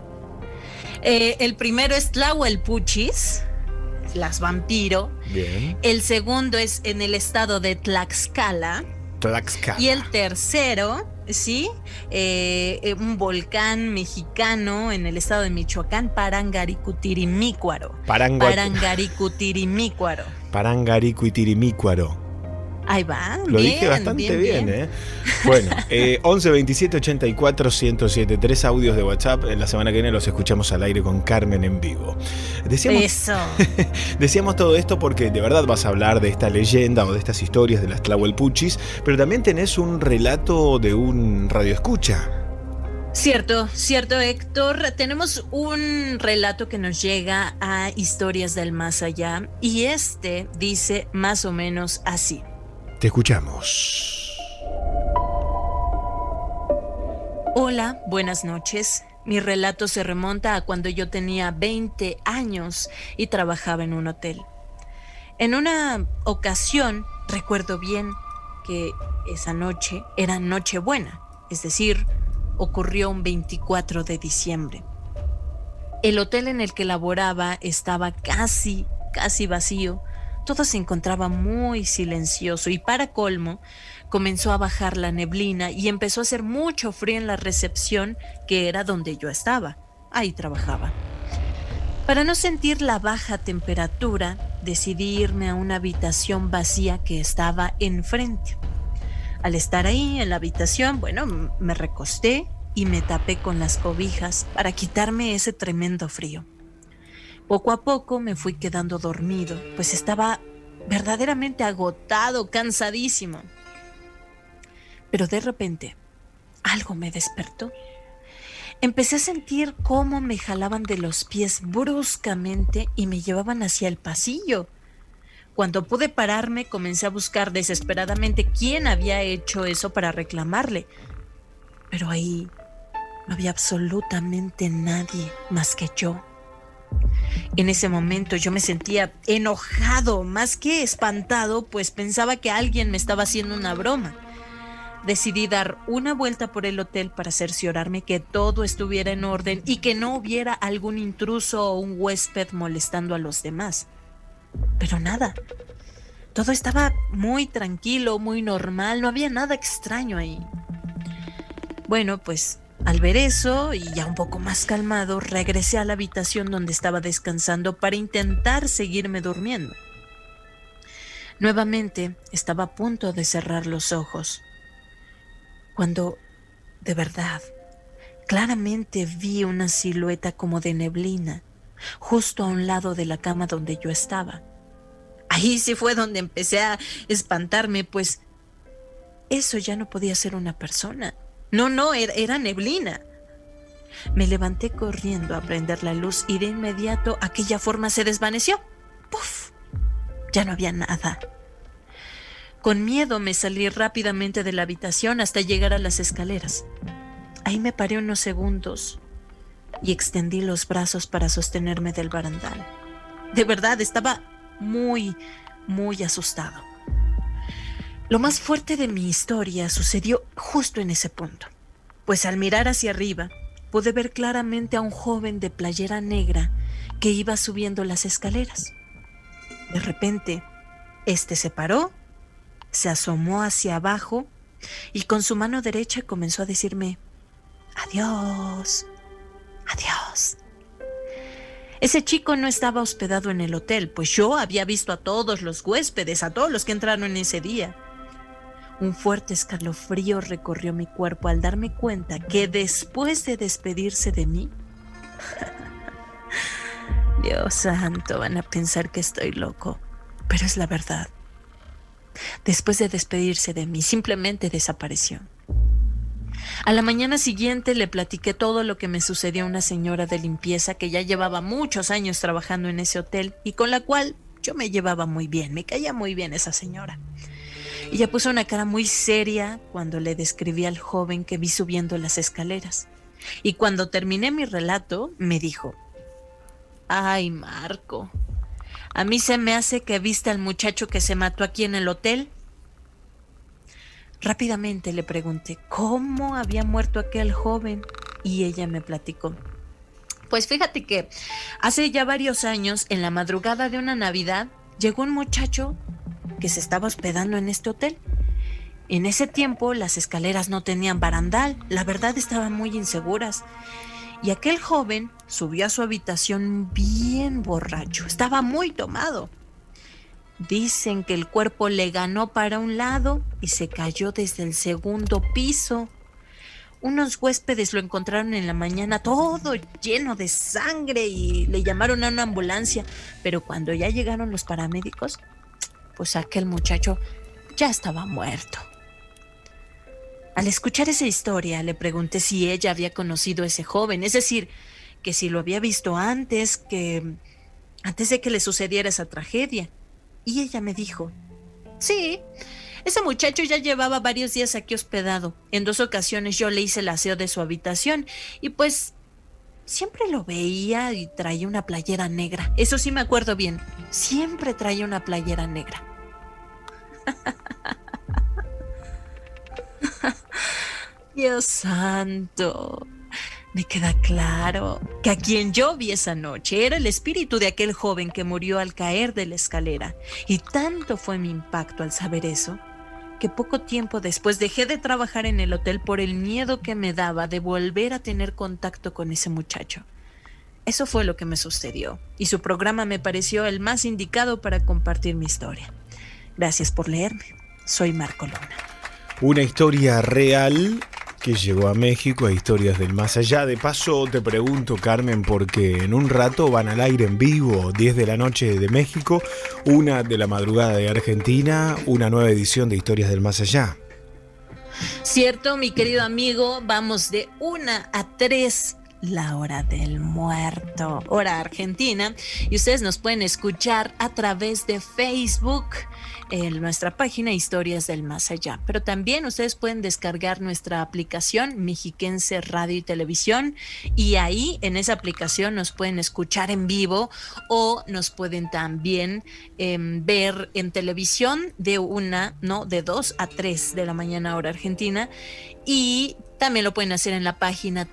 El primero es Tlahuelpuchis, las vampiro. Bien. El segundo es en el estado de Tlaxcala. Y el tercero, ¿sí? Un volcán mexicano en el estado de Michoacán, Parangaricutirimícuaro. Parangaricutirimícuaro. Ahí va. Lo dije bastante bien, ¿eh? Bueno, 11 27 84 1073 audios de WhatsApp. En la semana que viene los escuchamos al aire con Carmen en vivo. Decíamos todo esto porque de verdad vas a hablar de esta leyenda o de estas historias de las Tlahuelpuchis, pero también tenés un relato de un radioescucha. Cierto, Héctor. Tenemos un relato que nos llega a Historias del Más Allá y dice más o menos así. Te escuchamos. Hola, buenas noches. Mi relato se remonta a cuando yo tenía 20 años y trabajaba en un hotel. En una ocasión, recuerdo bien que esa noche era Nochebuena, es decir, ocurrió un 24 de diciembre. El hotel en el que laboraba estaba casi vacío. Todo se encontraba muy silencioso y para colmo comenzó a bajar la neblina y empezó a hacer mucho frío en la recepción, que era donde yo estaba. Ahí trabajaba. Para no sentir la baja temperatura, decidí irme a una habitación vacía que estaba enfrente. Al estar ahí en la habitación, bueno, me recosté y me tapé con las cobijas para quitarme ese tremendo frío. Poco a poco me fui quedando dormido, pues estaba verdaderamente agotado, cansadísimo. Pero de repente, algo me despertó. Empecé a sentir cómo me jalaban de los pies bruscamente y me llevaban hacia el pasillo. Cuando pude pararme, comencé a buscar desesperadamente quién había hecho eso para reclamarle. Pero ahí no había absolutamente nadie más que yo. En ese momento yo me sentía enojado, más que espantado, pues pensaba que alguien me estaba haciendo una broma. Decidí dar una vuelta por el hotel para cerciorarme que todo estuviera en orden y que no hubiera algún intruso o un huésped molestando a los demás. Pero nada. Todo estaba muy tranquilo, muy normal, no había nada extraño ahí. Bueno, pues al ver eso y ya un poco más calmado, regresé a la habitación donde estaba descansando para intentar seguirme durmiendo. Nuevamente estaba a punto de cerrar los ojos, cuando, de verdad, claramente vi una silueta como de neblina, justo a un lado de la cama donde yo estaba. Ahí sí fue donde empecé a espantarme, pues eso ya no podía ser una persona. No, era neblina. Me levanté corriendo a prender la luz y de inmediato aquella forma se desvaneció. ¡Puf! Ya no había nada. Con miedo me salí rápidamente de la habitación hasta llegar a las escaleras. Ahí me paré unos segundos y extendí los brazos para sostenerme del barandal. De verdad, estaba muy asustado. Lo más fuerte de mi historia sucedió justo en ese punto, pues al mirar hacia arriba pude ver claramente a un joven de playera negra que iba subiendo las escaleras. De repente, se paró, se asomó hacia abajo y con su mano derecha comenzó a decirme: adiós, adiós. Ese chico no estaba hospedado en el hotel, pues yo había visto a todos los huéspedes, a todos los que entraron ese día. Un fuerte escalofrío recorrió mi cuerpo al darme cuenta que después de despedirse de mí, Dios santo, van a pensar que estoy loco, pero es la verdad. Después de despedirse de mí, simplemente desapareció. A la mañana siguiente le platiqué todo lo que me sucedió a una señora de limpieza que ya llevaba muchos años trabajando en ese hotel y con la cual yo me llevaba muy bien, me caía muy bien esa señora. Ella puso una cara muy seria cuando le describí al joven que vi subiendo las escaleras. Y cuando terminé mi relato, me dijo: ay, Marco, a mí se me hace que viste al muchacho que se mató aquí en el hotel. Rápidamente le pregunté cómo había muerto aquel joven y ella me platicó. Pues fíjate que hace ya varios años, en la madrugada de una Navidad, llegó un muchacho que se estaba hospedando en este hotel. En ese tiempo las escaleras no tenían barandal, la verdad estaban muy inseguras. Y aquel joven subió a su habitación bien borracho, estaba muy tomado. Dicen que el cuerpo le ganó para un lado y se cayó desde el segundo piso. Unos huéspedes lo encontraron en la mañana todo lleno de sangre y le llamaron a una ambulancia, pero cuando ya llegaron los paramédicos, pues aquel muchacho ya estaba muerto. Al escuchar esa historia, le pregunté si ella había conocido a ese joven, es decir, que si lo había visto antes de que le sucediera esa tragedia. Y ella me dijo: sí, ese muchacho ya llevaba varios días aquí hospedado. En 2 ocasiones yo le hice el aseo de su habitación y pues siempre lo veía y traía una playera negra. Eso sí me acuerdo bien, siempre traía una playera negra. Dios santo, me queda claro que a quien yo vi esa noche era el espíritu de aquel joven que murió al caer de la escalera. Y tanto fue mi impacto al saber eso, que poco tiempo después dejé de trabajar en el hotel por el miedo que me daba de volver a tener contacto con ese muchacho. Eso fue lo que me sucedió y su programa me pareció el más indicado para compartir mi historia. Gracias por leerme. Soy Marco Luna. Una historia real que llegó a México, a Historias del Más Allá. De paso te pregunto, Carmen, porque en un rato van al aire en vivo, 10 de la noche de México, 1 de la madrugada de Argentina, una nueva edición de Historias del Más Allá. Cierto, mi querido amigo, vamos de 1 a 3, la hora del muerto, hora argentina, y ustedes nos pueden escuchar a través de Facebook, en nuestra página Historias del Más Allá, pero también ustedes pueden descargar nuestra aplicación Mexiquense Radio y Televisión, y ahí en esa aplicación nos pueden escuchar en vivo o nos pueden también ver en televisión de 2 a 3 de la mañana hora argentina, y también lo pueden hacer en la página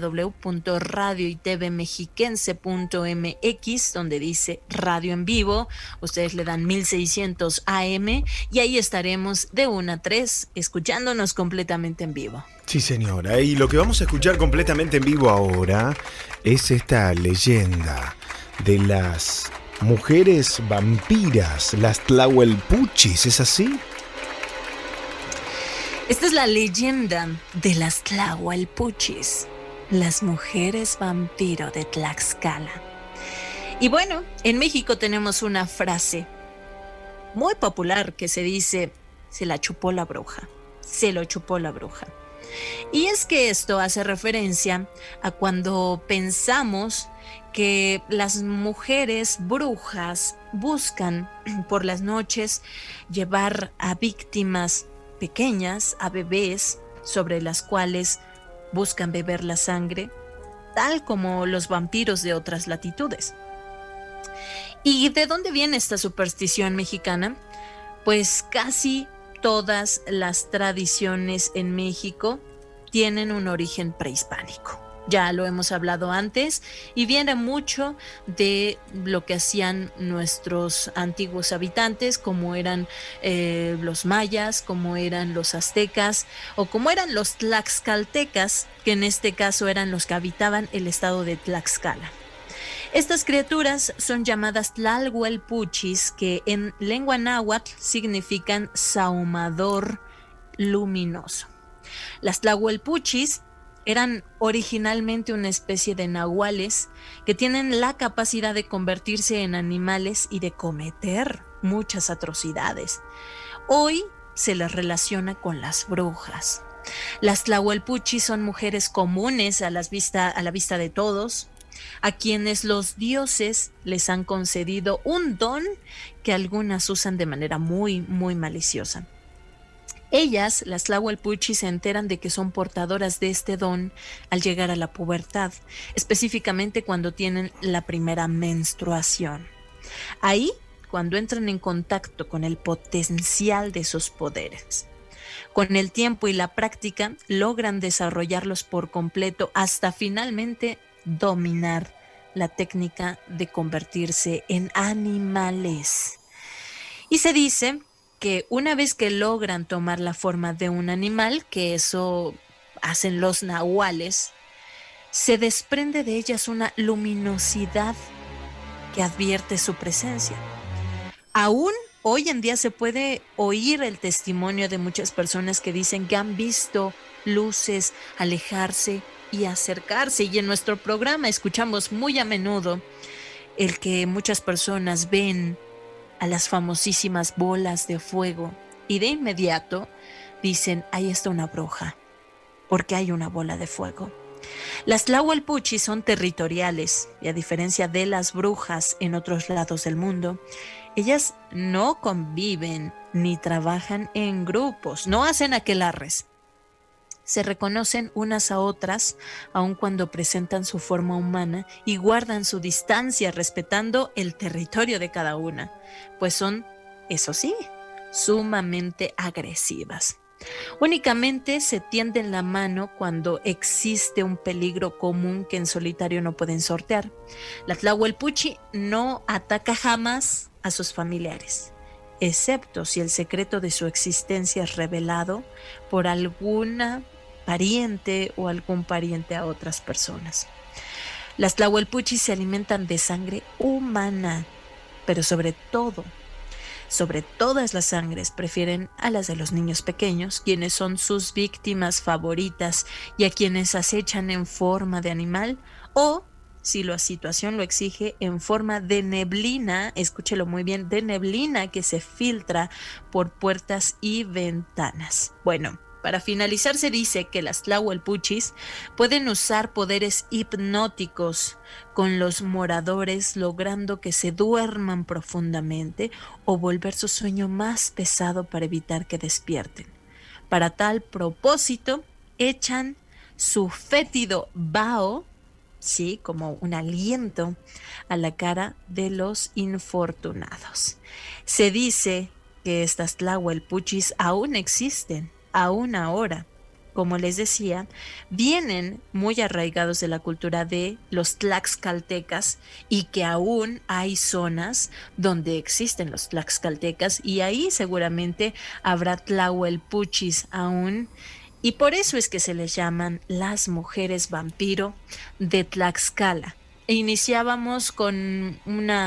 www.radioytvmexiquense.mx, donde dice radio en vivo. Ustedes le dan 1600 AM y ahí estaremos de 1 a 3 escuchándonos completamente en vivo. Sí, señora. Y lo que vamos a escuchar completamente en vivo ahora es esta leyenda de las mujeres vampiras, las Tlahuelpuchis, ¿es así? Esta es la leyenda de las Tlahuelpuchis, las mujeres vampiro de Tlaxcala. Y bueno, en México tenemos una frase muy popular que se dice: se la chupó la bruja, se lo chupó la bruja. Y es que esto hace referencia a cuando pensamos que las mujeres brujas buscan por las noches llevar a víctimas pequeñas, a bebés, sobre las cuales buscan beber la sangre, tal como los vampiros de otras latitudes. ¿Y de dónde viene esta superstición mexicana? Pues casi todas las tradiciones en México tienen un origen prehispánico. Ya lo hemos hablado antes y viene mucho de lo que hacían nuestros antiguos habitantes, como eran los mayas, como eran los aztecas o como eran los tlaxcaltecas, que en este caso eran los que habitaban el estado de Tlaxcala. Estas criaturas son llamadas Tlahuelpuchis, que en lengua náhuatl significan sahumador luminoso. Las Tlahuelpuchis eran originalmente una especie de nahuales que tienen la capacidad de convertirse en animales y de cometer muchas atrocidades. Hoy se les relaciona con las brujas. Las Tlahuelpuchis son mujeres comunes a la vista de todos, a quienes los dioses les han concedido un don que algunas usan de manera muy, muy maliciosa. Ellas, las Tlahuelpuchis, se enteran de que son portadoras de este don al llegar a la pubertad, específicamente cuando tienen la primera menstruación. Ahí, cuando entran en contacto con el potencial de sus poderes. Con el tiempo y la práctica, logran desarrollarlos por completo hasta finalmente dominar la técnica de convertirse en animales. Y se dice que una vez que logran tomar la forma de un animal, que eso hacen los nahuales, se desprende de ellas una luminosidad que advierte su presencia. Aún hoy en día se puede oír el testimonio de muchas personas que dicen que han visto luces alejarse y acercarse, y en nuestro programa escuchamos muy a menudo el que muchas personas ven a las famosísimas bolas de fuego y de inmediato dicen: ahí está una bruja, porque hay una bola de fuego. Las Tlahuelpuchis son territoriales y, a diferencia de las brujas en otros lados del mundo, ellas no conviven ni trabajan en grupos, no hacen aquelarres. Se reconocen unas a otras, aun cuando presentan su forma humana, y guardan su distancia respetando el territorio de cada una, pues son, eso sí, sumamente agresivas. Únicamente se tienden la mano cuando existe un peligro común que en solitario no pueden sortear. La Tlahuelpuchi no ataca jamás a sus familiares, excepto si el secreto de su existencia es revelado por alguna pariente o algún pariente a otras personas. Las tlahuelpuchis se alimentan de sangre humana, pero sobre todas las sangres prefieren a las de los niños pequeños, quienes son sus víctimas favoritas y a quienes acechan en forma de animal o, si la situación lo exige, en forma de neblina, escúchelo muy bien, de neblina que se filtra por puertas y ventanas. Bueno, para finalizar, se dice que las tlahuelpuchis pueden usar poderes hipnóticos con los moradores, logrando que se duerman profundamente o volver su sueño más pesado para evitar que despierten. Para tal propósito, echan su fétido vaho, sí, como un aliento, a la cara de los infortunados. Se dice que estas tlahuelpuchis aún existen. Aún ahora, como les decía, vienen muy arraigados de la cultura de los tlaxcaltecas y que aún hay zonas donde existen los tlaxcaltecas y ahí seguramente habrá tlahuelpuchis aún, y por eso es que se les llaman las mujeres vampiro de Tlaxcala. E iniciábamos con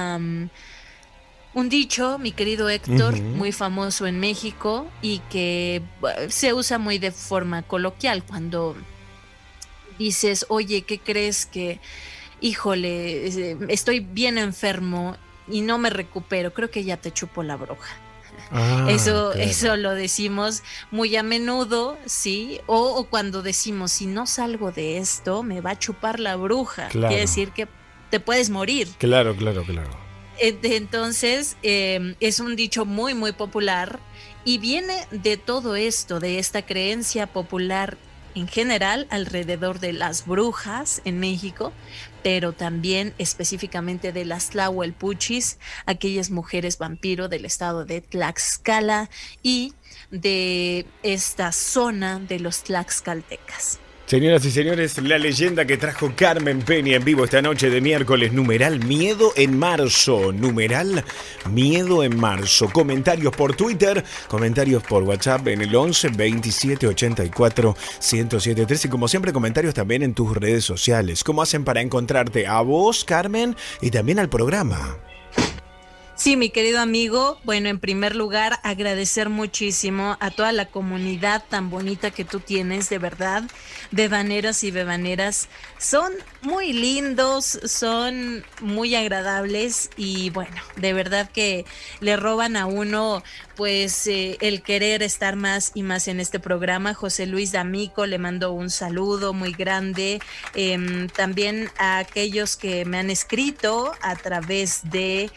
un dicho, mi querido Héctor, muy famoso en México y que se usa muy de forma coloquial cuando dices, oye, ¿qué crees que, híjole, estoy bien enfermo y no me recupero, creo que ya te chupo la bruja? Eso lo decimos muy a menudo, ¿sí? O cuando decimos, si no salgo de esto, me va a chupar la bruja. Claro. Quiere decir que te puedes morir. Claro. Entonces, es un dicho muy, muy popular y viene de todo esto, de esta creencia popular en general alrededor de las brujas en México, pero también específicamente de las tlahuelpuchis, aquellas mujeres vampiro del estado de Tlaxcala y de esta zona de los tlaxcaltecas. Señoras y señores, la leyenda que trajo Carmen Peña en vivo esta noche de miércoles, numeral Miedo en Marzo, numeral Miedo en Marzo. Comentarios por Twitter, comentarios por WhatsApp en el 11 27 84 1073 y como siempre comentarios también en tus redes sociales. ¿Cómo hacen para encontrarte a vos, Carmen, y también al programa? Sí, mi querido amigo, bueno, en primer lugar, agradecer muchísimo a toda la comunidad tan bonita que tú tienes, de verdad, bebaneros y bebaneras. Son muy lindos, son muy agradables y bueno, de verdad que le roban a uno pues el querer estar más y más en este programa. José Luis D'Amico, le mando un saludo muy grande. También a aquellos que me han escrito a través de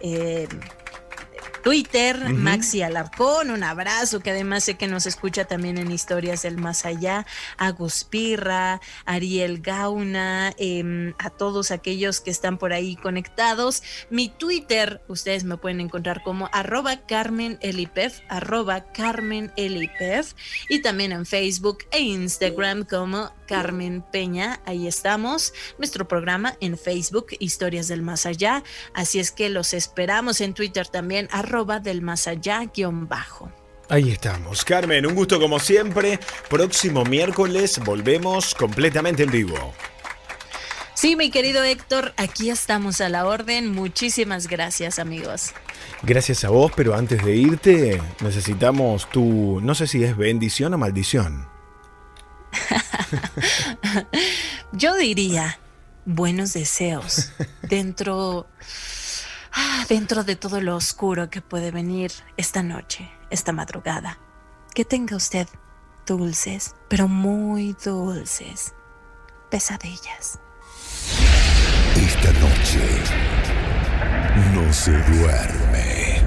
Twitter, Maxi Alarcón, un abrazo, que además sé que nos escucha también en Historias del Más Allá, Agus Pirra, Ariel Gauna, a todos aquellos que están por ahí conectados. Mi Twitter, ustedes me pueden encontrar como @CarmenElipef, @CarmenElipef, y también en Facebook e Instagram como Carmen Peña, ahí estamos, nuestro programa en Facebook, Historias del Más Allá, así es que los esperamos en Twitter también, @delmasallá_. Ahí estamos, Carmen, un gusto como siempre. Próximo miércoles volvemos completamente en vivo. Sí, mi querido Héctor, aquí estamos a la orden. Muchísimas gracias, amigos. Gracias a vos, pero antes de irte, necesitamos tu, no sé si es bendición o maldición. Yo diría buenos deseos dentro de todo lo oscuro que puede venir esta noche, esta madrugada. Que tenga usted dulces, pero muy dulces pesadillas. Esta noche no se duerme.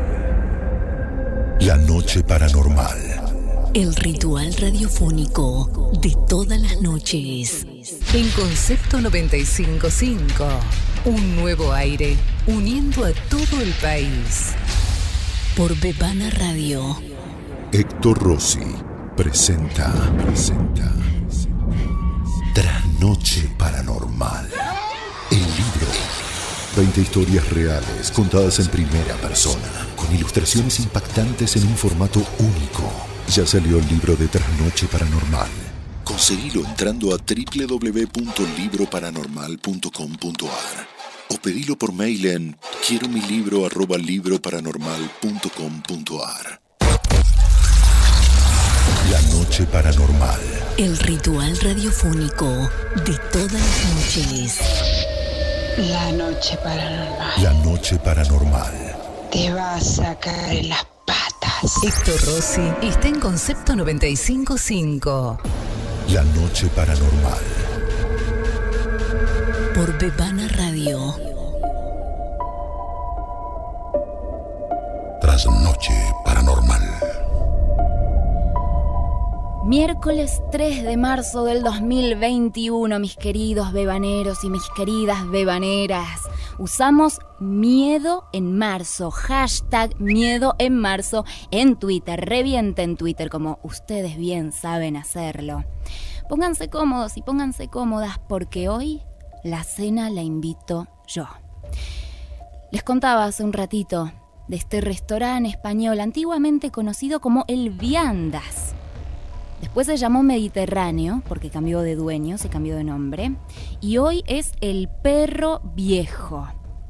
La noche paranormal. El ritual radiofónico de todas las noches. En Concepto 95.5. Un nuevo aire uniendo a todo el país. Por Bebana Radio. Héctor Rossi presenta Trasnoche Paranormal. El libro. 20 historias reales contadas en primera persona, con ilustraciones impactantes en un formato único. Ya salió el libro de Trasnoche Paranormal, con Conseguilo entrando a www.libroparanormal.com.ar o pedilo por mail en quieromilibro@libroparanormal.com.ar. La noche paranormal. El ritual radiofónico de todas las noches. La noche paranormal. La noche paranormal. Te vas a caer en las patas. Héctor Rossi está en Concepto 95.5. La noche paranormal. Por Bebana Radio. Trasnoche paranormal. Miércoles 3 de marzo del 2021, mis queridos bebaneros y mis queridas bebaneras. Usamos miedo en marzo, hashtag miedo en marzo en Twitter. Revienten Twitter como ustedes bien saben hacerlo. Pónganse cómodos y pónganse cómodas porque hoy la cena la invito yo. Les contaba hace un ratito de este restaurante español antiguamente conocido como El Viandas. Después se llamó Mediterráneo porque cambió de dueño, se cambió de nombre. Y hoy es El Perro Viejo.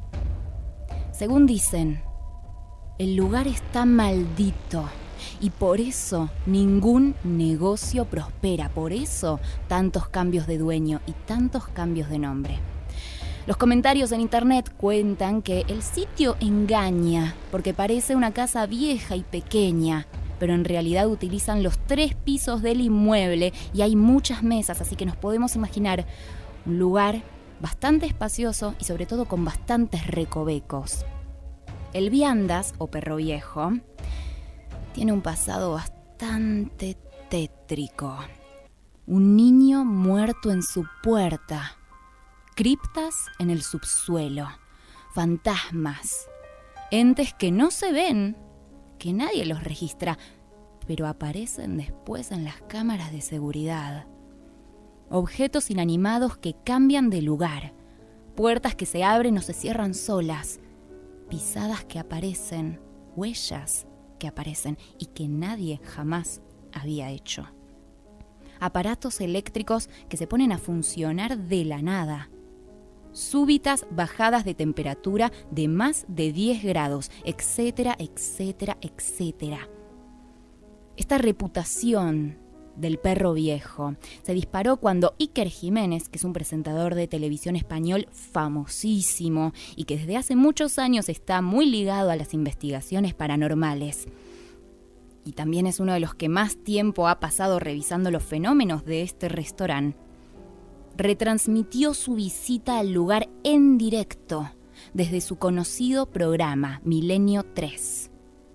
Según dicen, el lugar está maldito y por eso ningún negocio prospera. Por eso tantos cambios de dueño y tantos cambios de nombre. Los comentarios en internet cuentan que el sitio engaña porque parece una casa vieja y pequeña, pero en realidad utilizan los 3 pisos del inmueble y hay muchas mesas, así que nos podemos imaginar un lugar bastante espacioso y sobre todo con bastantes recovecos. El Viandas, o Perro Viejo, tiene un pasado bastante tétrico. Un niño muerto en su puerta, criptas en el subsuelo, fantasmas, entes que no se ven, que nadie los registra, pero aparecen después en las cámaras de seguridad. Objetos inanimados que cambian de lugar, puertas que se abren o se cierran solas, pisadas que aparecen, huellas que aparecen y que nadie jamás había hecho. Aparatos eléctricos que se ponen a funcionar de la nada. Súbitas bajadas de temperatura de más de 10 grados, etcétera, etcétera, etcétera. Esta reputación del Perro Viejo se disparó cuando Iker Jiménez, que es un presentador de televisión español famosísimo y que desde hace muchos años está muy ligado a las investigaciones paranormales, y también es uno de los que más tiempo ha pasado revisando los fenómenos de este restaurante, retransmitió su visita al lugar en directo desde su conocido programa Milenio 3.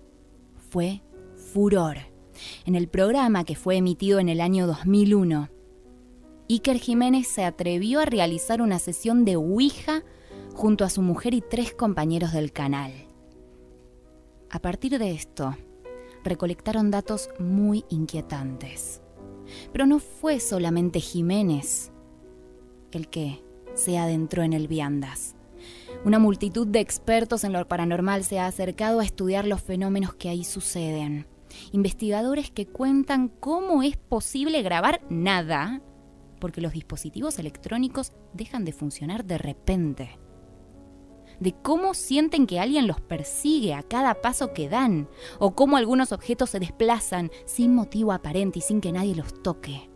Fue furor. En el programa, que fue emitido en el año 2001, Iker Jiménez se atrevió a realizar una sesión de Ouija junto a su mujer y 3 compañeros del canal. A partir de esto, recolectaron datos muy inquietantes. Pero no fue solamente Jiménez el que se adentró en el Viandas. Una multitud de expertos en lo paranormal se ha acercado a estudiar los fenómenos que ahí suceden. Investigadores que cuentan cómo es posible grabar nada porque los dispositivos electrónicos dejan de funcionar de repente. De cómo sienten que alguien los persigue a cada paso que dan, o cómo algunos objetos se desplazan sin motivo aparente y sin que nadie los toque.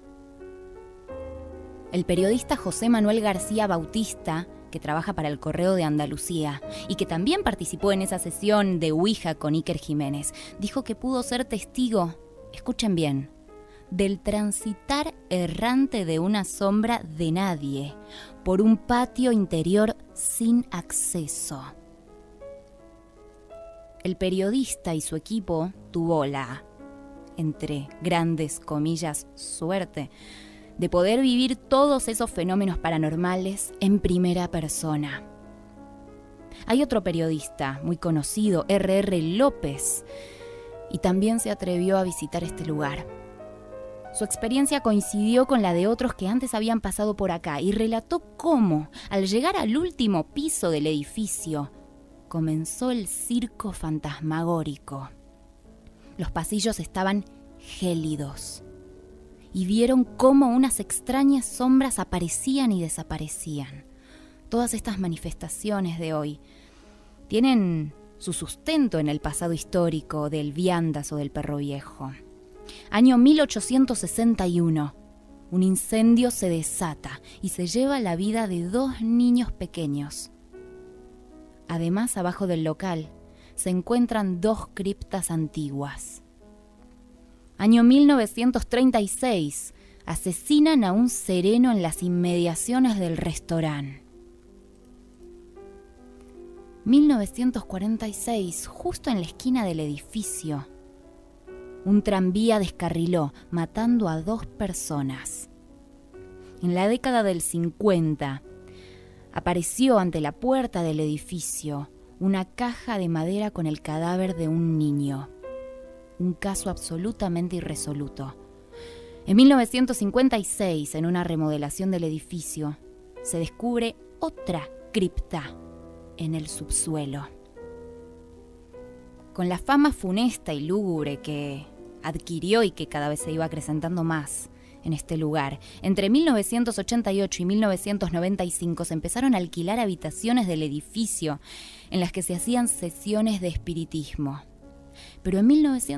El periodista José Manuel García Bautista, que trabaja para el Correo de Andalucía y que también participó en esa sesión de Ouija con Iker Jiménez, dijo que pudo ser testigo, escuchen bien, del transitar errante de una sombra de nadie por un patio interior sin acceso. El periodista y su equipo tuvo la, entre grandes comillas, suerte de poder vivir todos esos fenómenos paranormales en primera persona. Hay otro periodista muy conocido, R.R. López, y también se atrevió a visitar este lugar. Su experiencia coincidió con la de otros que antes habían pasado por acá y relató cómo, al llegar al último piso del edificio, comenzó el circo fantasmagórico. Los pasillos estaban gélidos y vieron cómo unas extrañas sombras aparecían y desaparecían. Todas estas manifestaciones de hoy tienen su sustento en el pasado histórico del viandas o del perro viejo. Año 1861. Un incendio se desata y se lleva la vida de 2 niños pequeños. Además, abajo del local se encuentran 2 criptas antiguas. Año 1936. Asesinan a un sereno en las inmediaciones del restaurante. 1946, justo en la esquina del edificio, un tranvía descarriló, matando a 2 personas. En la década del 50, apareció ante la puerta del edificio una caja de madera con el cadáver de un niño. Un caso absolutamente irresoluto. En 1956, en una remodelación del edificio, se descubre otra cripta en el subsuelo. Con la fama funesta y lúgubre que adquirió y que cada vez se iba acrecentando más en este lugar, entre 1988 y 1995 se empezaron a alquilar habitaciones del edificio en las que se hacían sesiones de espiritismo. Pero en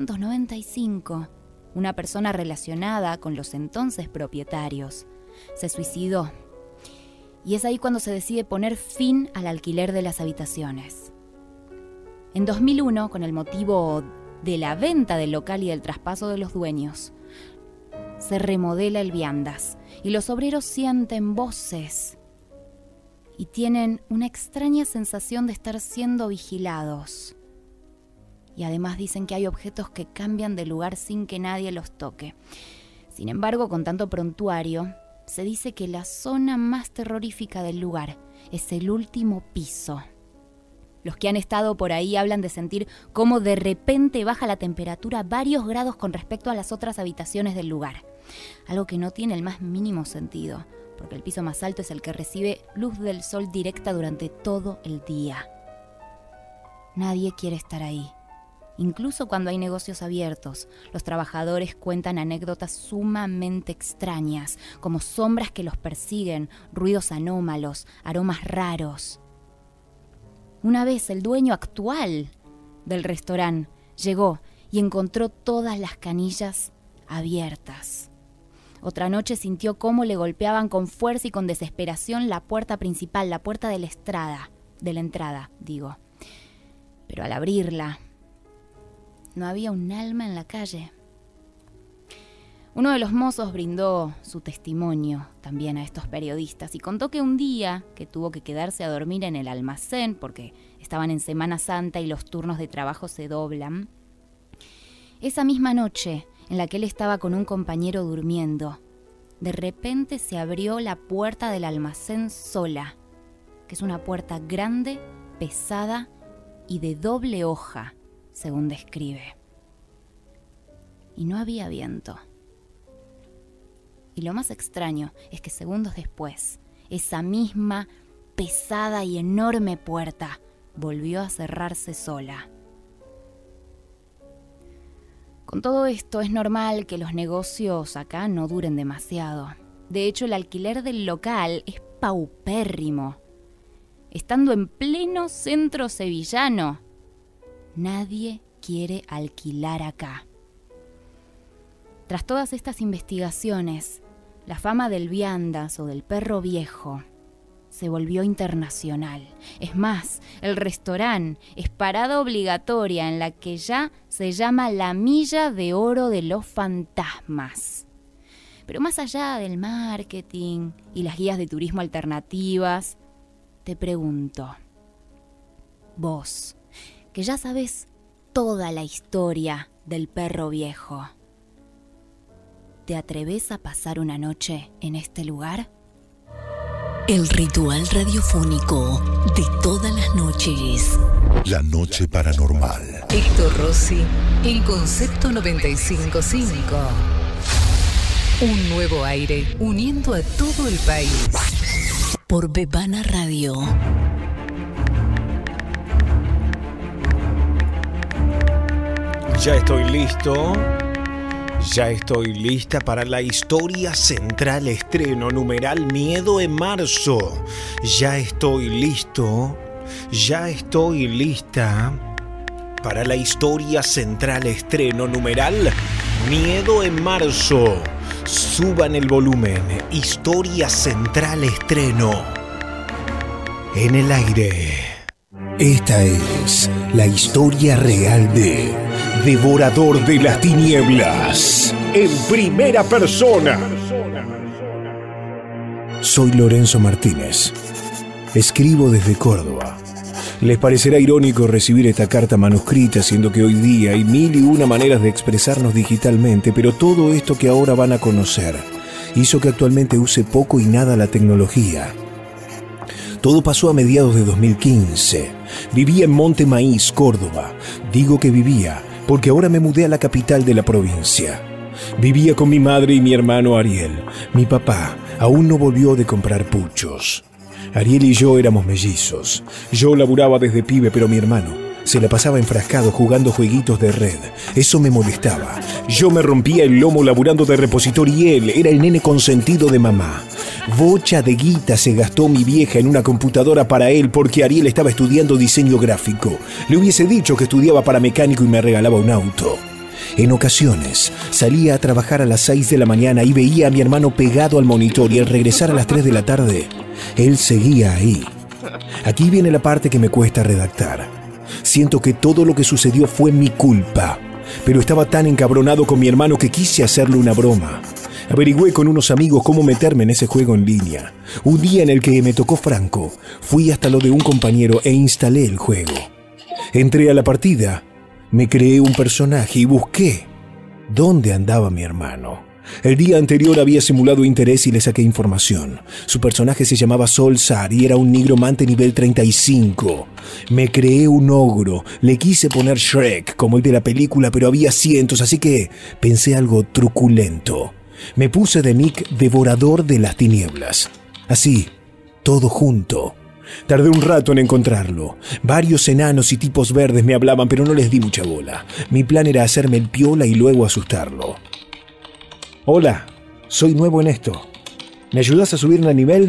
1995, una persona relacionada con los entonces propietarios se suicidó. Y es ahí cuando se decide poner fin al alquiler de las habitaciones. En 2001, con el motivo de la venta del local y del traspaso de los dueños, se remodela el viandas y los obreros sienten voces y tienen una extraña sensación de estar siendo vigilados. Y además dicen que hay objetos que cambian de lugar sin que nadie los toque. Sin embargo, con tanto prontuario, se dice que la zona más terrorífica del lugar es el último piso. Los que han estado por ahí hablan de sentir cómo de repente baja la temperatura varios grados con respecto a las otras habitaciones del lugar. Algo que no tiene el más mínimo sentido, porque el piso más alto es el que recibe luz del sol directa durante todo el día. Nadie quiere estar ahí. Incluso cuando hay negocios abiertos, los trabajadores cuentan anécdotas sumamente extrañas, como sombras que los persiguen, ruidos anómalos, aromas raros. Una vez el dueño actual del restaurante llegó y encontró todas las canillas abiertas. Otra noche sintió cómo le golpeaban con fuerza y con desesperación la puerta principal, la puerta de la entrada. Pero al abrirla, no había un alma en la calle. Uno de los mozos brindó su testimonio también a estos periodistas y contó que un día que tuvo que quedarse a dormir en el almacén porque estaban en Semana Santa y los turnos de trabajo se doblan, esa misma noche en la que él estaba con un compañero durmiendo, de repente se abrió la puerta del almacén sola, que es una puerta grande, pesada y de doble hoja, según describe. Y no había viento. Y lo más extraño es que segundos después, esa misma pesada y enorme puerta volvió a cerrarse sola. Con todo esto es normal que los negocios acá no duren demasiado. De hecho, el alquiler del local es paupérrimo. Estando en pleno centro sevillano, nadie quiere alquilar acá. Tras todas estas investigaciones, la fama del viandas o del perro viejo se volvió internacional. Es más, el restaurante es parada obligatoria en la que ya se llama la Milla de Oro de los Fantasmas. Pero más allá del marketing y las guías de turismo alternativas, te pregunto, vos, que ya sabes toda la historia del perro viejo, ¿te atreves a pasar una noche en este lugar? El ritual radiofónico de todas las noches. La noche paranormal. Héctor Rossi, en Concepto 95.5. Un nuevo aire uniendo a todo el país. Por Bebana Radio. Ya estoy listo. Ya estoy lista para la historia central estreno numeral Miedo en marzo. Ya estoy listo. Ya estoy lista para la historia central estreno numeral Miedo en marzo. Suban el volumen. Historia central estreno. En el aire. Esta es la historia real de Devorador de las Tinieblas, en primera persona. Soy Lorenzo Martínez. Escribo desde Córdoba. Les parecerá irónico recibir esta carta manuscrita, siendo que hoy día hay 1001 maneras de expresarnos digitalmente, pero todo esto que ahora van a conocer hizo que actualmente use poco y nada la tecnología. Todo pasó a mediados de 2015. Vivía en Monte Maíz, Córdoba. Digo que vivía porque ahora me mudé a la capital de la provincia. Vivía con mi madre y mi hermano Ariel. Mi papá aún no volvió de comprar puchos. Ariel y yo éramos mellizos. Yo laburaba desde pibe, pero mi hermano se la pasaba enfrascado jugando jueguitos de red. Eso me molestaba. Yo me rompía el lomo laburando de repositor y él era el nene consentido de mamá. Bocha de guita se gastó mi vieja en una computadora para él porque Ariel estaba estudiando diseño gráfico. Le hubiese dicho que estudiaba para mecánico y me regalaba un auto. En ocasiones salía a trabajar a las 6 de la mañana y veía a mi hermano pegado al monitor, y al regresar a las 3 de la tarde, él seguía ahí. Aquí viene la parte que me cuesta redactar. Siento que todo lo que sucedió fue mi culpa, pero estaba tan encabronado con mi hermano que quise hacerle una broma. Averigüé con unos amigos cómo meterme en ese juego en línea. Un día en el que me tocó franco, fui hasta lo de un compañero e instalé el juego. Entré a la partida, me creé un personaje y busqué dónde andaba mi hermano. El día anterior había simulado interés y le saqué información. Su personaje se llamaba Solzar y era un nigromante nivel 35. Me creé un ogro, le quise poner Shrek como el de la película, pero había cientos, así que pensé algo truculento. Me puse de nick Devorador de las Tinieblas. Así, todo junto. Tardé un rato en encontrarlo. Varios enanos y tipos verdes me hablaban, pero no les di mucha bola. Mi plan era hacerme el piola y luego asustarlo. Hola, soy nuevo en esto. ¿Me ayudas a subirme a nivel?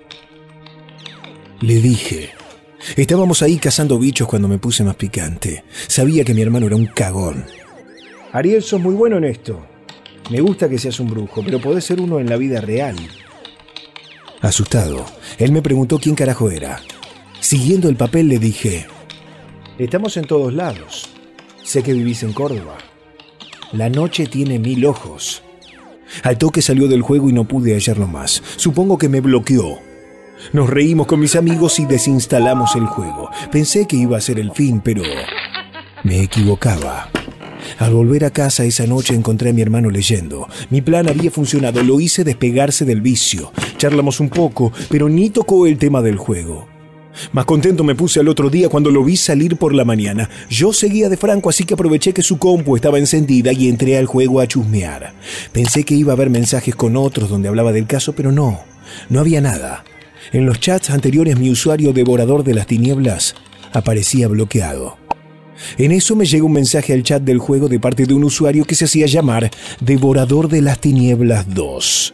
Le dije. Estábamos ahí cazando bichos cuando me puse más picante. Sabía que mi hermano era un cagón. Ariel, sos muy bueno en esto. Me gusta que seas un brujo, pero podés ser uno en la vida real. Asustado, él me preguntó quién carajo era. Siguiendo el papel le dije: estamos en todos lados. Sé que vivís en Córdoba. La noche tiene 1000 ojos. Al toque salió del juego y no pude hallarlo más. Supongo que me bloqueó. Nos reímos con mis amigos y desinstalamos el juego. Pensé que iba a ser el fin, pero me equivocaba. Al volver a casa esa noche encontré a mi hermano leyendo. Mi plan había funcionado, lo hice despegarse del vicio. Charlamos un poco, pero ni tocó el tema del juego. Más contento me puse al otro día cuando lo vi salir por la mañana. Yo seguía de franco, así que aproveché que su compu estaba encendida y entré al juego a chusmear. Pensé que iba a haber mensajes con otros donde hablaba del caso, pero no había nada. En los chats anteriores mi usuario Devorador de las Tinieblas aparecía bloqueado. En eso me llega un mensaje al chat del juego de parte de un usuario que se hacía llamar Devorador de las Tinieblas 2.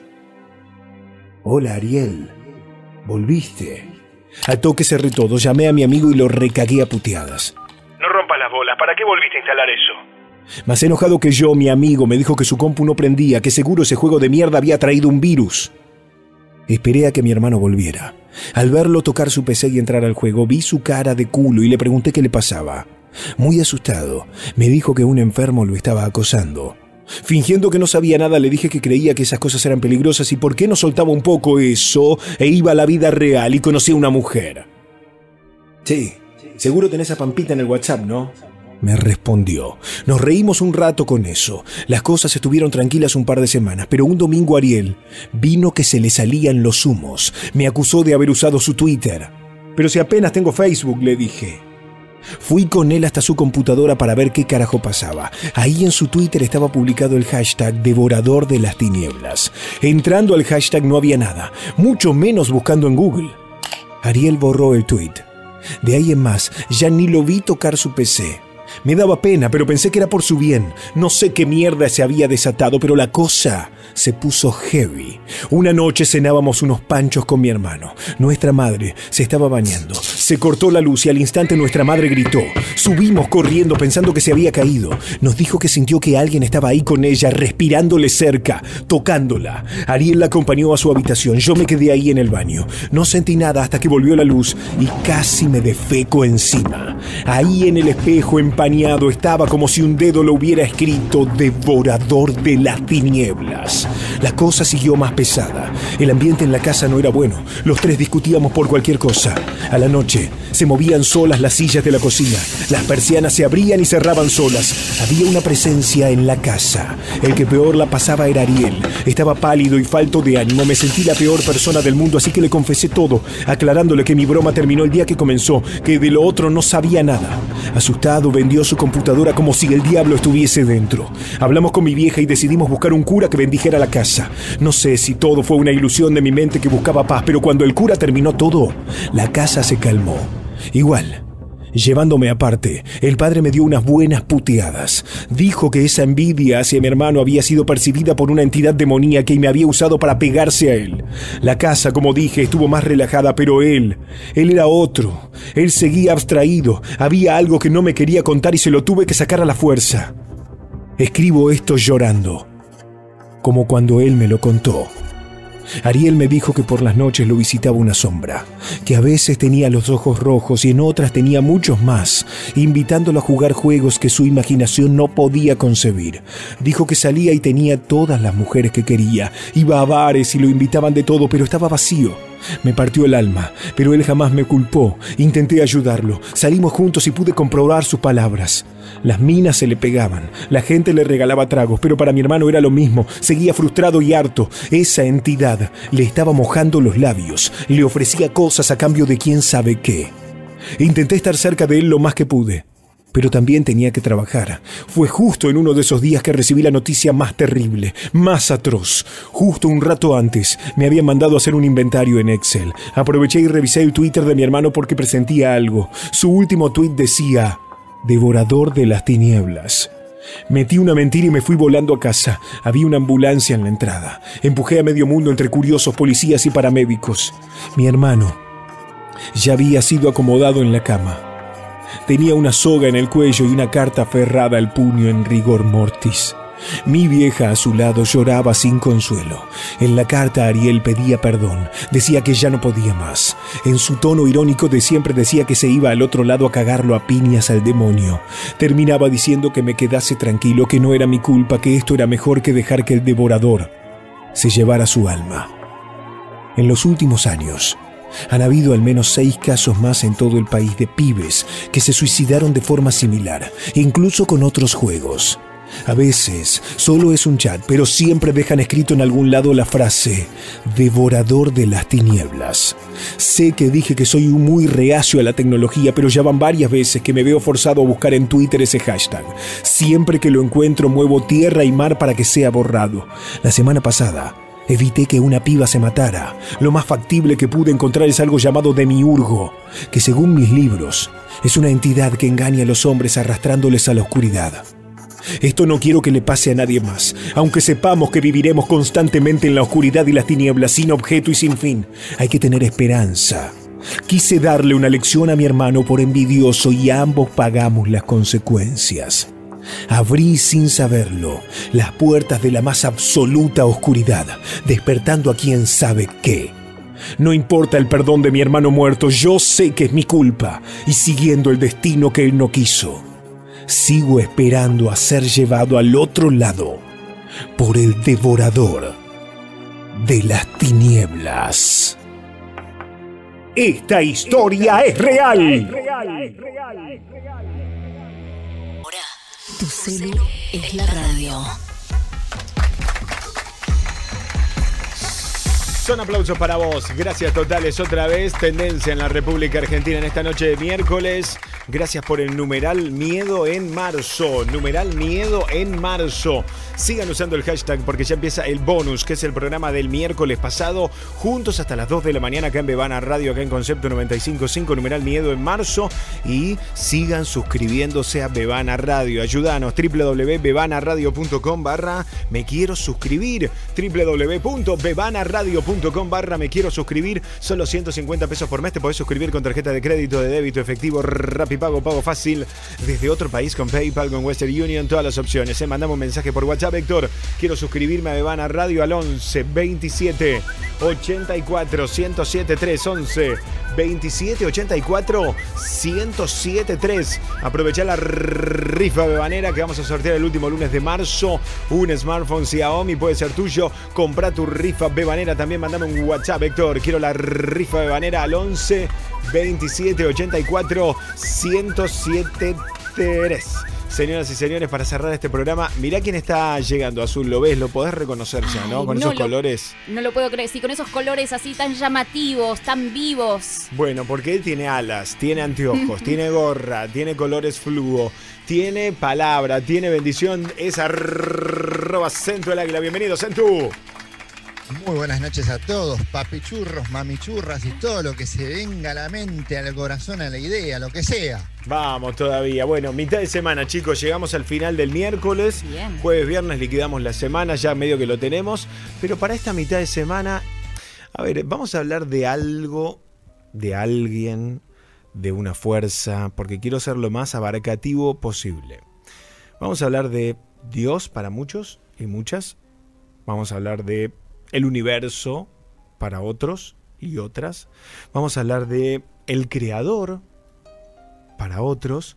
Hola Ariel, ¿volviste? Al toque cerré todo, llamé a mi amigo y lo recagué a puteadas. No rompas las bolas, ¿para qué volviste a instalar eso? Más enojado que yo, mi amigo me dijo que su compu no prendía, que seguro ese juego de mierda había traído un virus. Esperé a que mi hermano volviera. Al verlo tocar su PC y entrar al juego, vi su cara de culo y le pregunté qué le pasaba. Muy asustado, me dijo que un enfermo lo estaba acosando. Fingiendo que no sabía nada, le dije que creía que esas cosas eran peligrosas y por qué no soltaba un poco eso e iba a la vida real y conocía a una mujer. Sí, seguro tenés a Pampita en el WhatsApp, ¿no? Me respondió. Nos reímos un rato con eso. Las cosas estuvieron tranquilas un par de semanas, pero un domingo Ariel vino que se le salían los humos. Me acusó de haber usado su Twitter. Pero si apenas tengo Facebook, le dije. Fui con él hasta su computadora para ver qué carajo pasaba. Ahí en su Twitter estaba publicado el hashtag Devorador de las Tinieblas. Entrando al hashtag no había nada, mucho menos buscando en Google. Ariel borró el tweet. De ahí en más, ya ni lo vi tocar su PC. Me daba pena, pero pensé que era por su bien. No sé qué mierda se había desatado, pero la cosa se puso heavy. Una noche cenábamos unos panchos con mi hermano. Nuestra madre se estaba bañando. Se cortó la luz y al instante nuestra madre gritó. Subimos corriendo pensando que se había caído. Nos dijo que sintió que alguien estaba ahí con ella, respirándole cerca, tocándola. Ariel la acompañó a su habitación. Yo me quedé ahí en el baño. No sentí nada hasta que volvió la luz y casi me defeco encima. Ahí en el espejo empañado estaba como si un dedo lo hubiera escrito: devorador de las tinieblas. La cosa siguió más pesada. El ambiente en la casa no era bueno. Los tres discutíamos por cualquier cosa. A la noche se movían solas las sillas de la cocina. Las persianas se abrían y cerraban solas. Había una presencia en la casa. El que peor la pasaba era Ariel. Estaba pálido y falto de ánimo. Me sentí la peor persona del mundo, así que le confesé todo, aclarándole que mi broma terminó el día que comenzó, que de lo otro no sabía nada. Asustado, vendió su computadora como si el diablo estuviese dentro. Hablamos con mi vieja y decidimos buscar un cura que bendijera la casa. No sé si todo fue una ilusión de mi mente que buscaba paz, pero cuando el cura terminó todo, la casa se calmó. Igual, llevándome aparte, el padre me dio unas buenas puteadas. Dijo que esa envidia hacia mi hermano había sido percibida por una entidad demoníaca y me había usado para pegarse a él. La casa, como dije, estuvo más relajada, pero él era otro. Él seguía abstraído. Había algo que no me quería contar y se lo tuve que sacar a la fuerza. Escribo esto llorando, como cuando él me lo contó. Ariel me dijo que por las noches lo visitaba una sombra, que a veces tenía los ojos rojos y en otras tenía muchos más, invitándolo a jugar juegos que su imaginación no podía concebir. Dijo que salía y tenía todas las mujeres que quería, iba a bares y lo invitaban de todo, pero estaba vacío. Me partió el alma, pero él jamás me culpó. Intenté ayudarlo. Salimos juntos y pude comprobar sus palabras. Las minas se le pegaban, la gente le regalaba tragos, pero para mi hermano era lo mismo. Seguía frustrado y harto. Esa entidad le estaba mojando los labios, le ofrecía cosas a cambio de quién sabe qué. Intenté estar cerca de él lo más que pude, pero también tenía que trabajar. Fue justo en uno de esos días que recibí la noticia más terrible, más atroz. Justo un rato antes me habían mandado a hacer un inventario en Excel. Aproveché y revisé el Twitter de mi hermano porque presentía algo. Su último tweet decía: devorador de las tinieblas. Metí una mentira y me fui volando a casa. Había una ambulancia en la entrada. Empujé a medio mundo entre curiosos, policías y paramédicos. Mi hermano ya había sido acomodado en la cama. Tenía una soga en el cuello y una carta aferrada al puño en rigor mortis. Mi vieja a su lado lloraba sin consuelo. En la carta Ariel pedía perdón. Decía que ya no podía más. En su tono irónico de siempre decía que se iba al otro lado a cagarlo a piñas al demonio. Terminaba diciendo que me quedase tranquilo, que no era mi culpa, que esto era mejor que dejar que el devorador se llevara su alma. En los últimos años han habido al menos 6 casos más en todo el país de pibes que se suicidaron de forma similar, incluso con otros juegos. A veces solo es un chat, pero siempre dejan escrito en algún lado la frase devorador de las tinieblas. Sé que dije que soy muy reacio a la tecnología, pero ya van varias veces que me veo forzado a buscar en Twitter ese hashtag. Siempre que lo encuentro muevo tierra y mar para que sea borrado. La semana pasada evité que una piba se matara. Lo más factible que pude encontrar es algo llamado demiurgo, que según mis libros es una entidad que engaña a los hombres arrastrándoles a la oscuridad. Esto no quiero que le pase a nadie más, aunque sepamos que viviremos constantemente en la oscuridad y las tinieblas, sin objeto y sin fin. Hay que tener esperanza. Quise darle una lección a mi hermano por envidioso y ambos pagamos las consecuencias. Abrí sin saberlo las puertas de la más absoluta oscuridad, despertando a quien sabe qué. No importa el perdón de mi hermano muerto, yo sé que es mi culpa y siguiendo el destino que él no quiso. Sigo esperando a ser llevado al otro lado por el devorador de las tinieblas. Esta historia es real. Tu celu es la radio. Son aplausos para vos. Gracias totales otra vez. Tendencia en la República Argentina en esta noche de miércoles. Gracias por el numeral miedo en marzo. Numeral miedo en marzo. Sigan usando el hashtag porque ya empieza el bonus, que es el programa del miércoles pasado. Juntos hasta las 2 de la mañana acá en Bebana Radio, acá en Concepto 95.5. Numeral miedo en marzo. Y sigan suscribiéndose a Bebana Radio. Ayúdanos. www.bebanaradio.com/me quiero suscribir. www.bebanaradio.com/me quiero suscribir. Solo 150 pesos por mes. Te podés suscribir con tarjeta de crédito, de débito, efectivo, Rapipago, pago fácil desde otro país con PayPal, con Western Union, todas las opciones. Mandame un mensaje por WhatsApp, Héctor. Quiero suscribirme a Bebana Radio al 11 27 84 107 3. 11 27 84 107 3. Aprovechá la rifa bebanera que vamos a sortear el último lunes de marzo. Un smartphone Xiaomi puede ser tuyo. Comprá tu rifa bebanera. También mandame un WhatsApp, Héctor. Quiero la rifa bebanera al 11 27 84 107 3. Señoras y señores, para cerrar este programa, mirá quién está llegando, Azul. ¿Lo ves? Lo podés reconocer ya, ¿no? Con esos colores. No lo puedo creer. Sí, con esos colores así tan llamativos, tan vivos. Bueno, porque él tiene alas, tiene anteojos, tiene gorra, tiene colores fluo, tiene palabra, tiene bendición. Es @Centu el Águila. Bienvenido, Centu. Muy buenas noches a todos, papichurros, mamichurras y todo lo que se venga a la mente, al corazón, a la idea, lo que sea. Vamos todavía. Bueno, mitad de semana, chicos. Llegamos al final del miércoles. Bien. Jueves, viernes liquidamos la semana, ya medio que lo tenemos. Pero para esta mitad de semana, a ver, vamos a hablar de algo, de alguien, de una fuerza, porque quiero ser lo más abarcativo posible. Vamos a hablar de Dios para muchos y muchas. Vamos a hablar de el universo para otros y otras. Vamos a hablar de el creador para otros.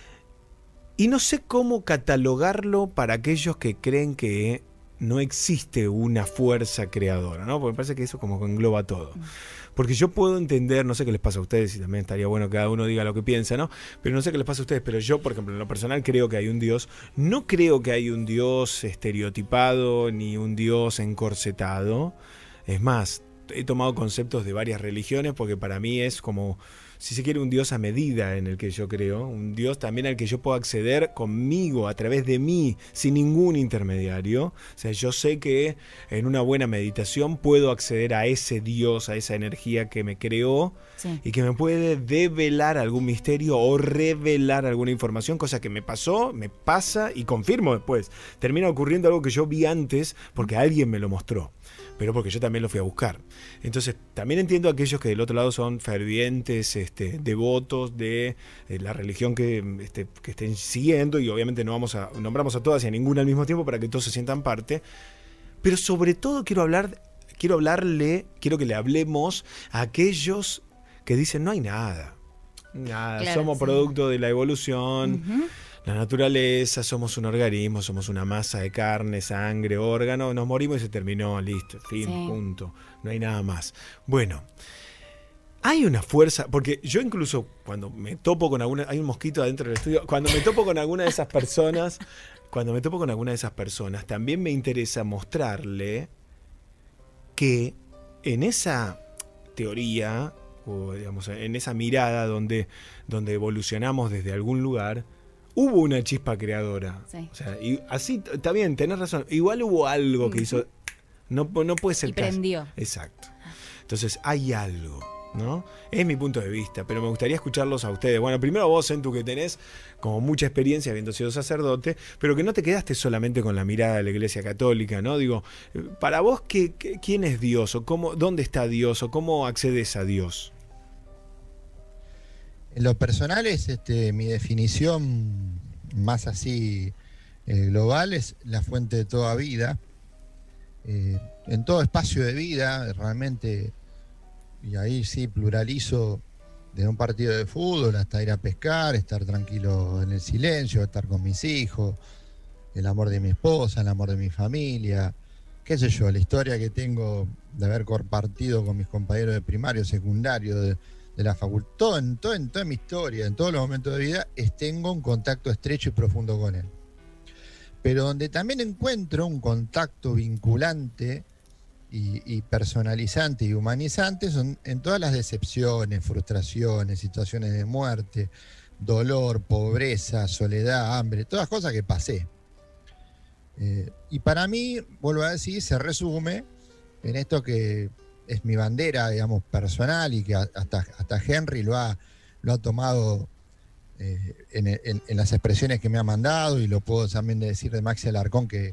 Y no sé cómo catalogarlo para aquellos que creen que no existe una fuerza creadora, ¿no? Porque me parece que eso como que engloba todo. Porque yo puedo entender, no sé qué les pasa a ustedes, y también estaría bueno que cada uno diga lo que piensa, ¿no? Pero no sé qué les pasa a ustedes, pero yo, por ejemplo, en lo personal creo que hay un Dios. No creo que hay un Dios estereotipado ni un Dios encorsetado. Es más, he tomado conceptos de varias religiones porque para mí es como, si se quiere, un Dios a medida en el que yo creo. Un Dios también al que yo puedo acceder conmigo, a través de mí, sin ningún intermediario. O sea, yo sé que en una buena meditación puedo acceder a ese Dios, a esa energía que me creó, sí, y que me puede develar algún misterio o revelar alguna información, cosa que me pasó, me pasa y confirmo después. Termina ocurriendo algo que yo vi antes porque alguien me lo mostró, pero porque yo también lo fui a buscar. Entonces, también entiendo a aquellos que del otro lado son fervientes, devotos de la religión que estén siguiendo, y obviamente nombramos a todas y a ninguna al mismo tiempo para que todos se sientan parte. Pero sobre todo quiero que le hablemos a aquellos que dicen no hay nada, claro, somos producto de la evolución. La naturaleza, somos un organismo, somos una masa de carne, sangre, órgano, nos morimos y se terminó, listo, fin, sí, punto, no hay nada más. Bueno, hay una fuerza, porque yo incluso cuando me topo con alguna, hay un mosquito adentro del estudio, cuando me topo con alguna de esas personas, también me interesa mostrarle que en esa teoría, o digamos, en esa mirada donde evolucionamos desde algún lugar, hubo una chispa creadora. Sí. O sea, y así, está bien, tenés razón. Igual hubo algo que hizo. No puede ser. Y prendió. Exacto. Entonces, hay algo, ¿no? Es mi punto de vista, pero me gustaría escucharlos a ustedes. Bueno, primero vos, Centu, que tenés como mucha experiencia habiendo sido sacerdote, pero que no te quedaste solamente con la mirada de la Iglesia Católica, ¿no? Digo, para vos, ¿quién es Dios? ¿O dónde está Dios? ¿O cómo accedes a Dios? En lo personal es mi definición más así global, es la fuente de toda vida, en todo espacio de vida realmente, y ahí sí pluralizo desde un partido de fútbol hasta ir a pescar, estar tranquilo en el silencio, estar con mis hijos, el amor de mi esposa, el amor de mi familia, qué sé yo, la historia que tengo de haber compartido con mis compañeros de primario, secundario, de la facultad, en toda mi historia, en todos los momentos de vida, tengo un contacto estrecho y profundo con él. Pero donde también encuentro un contacto vinculante y personalizante y humanizante son en todas las decepciones, frustraciones, situaciones de muerte, dolor, pobreza, soledad, hambre, todas cosas que pasé. Y para mí, vuelvo a decir, se resume en esto que es mi bandera, digamos, personal, y que hasta Henry lo ha tomado en las expresiones que me ha mandado, y lo puedo también decir de Maxi Alarcón, que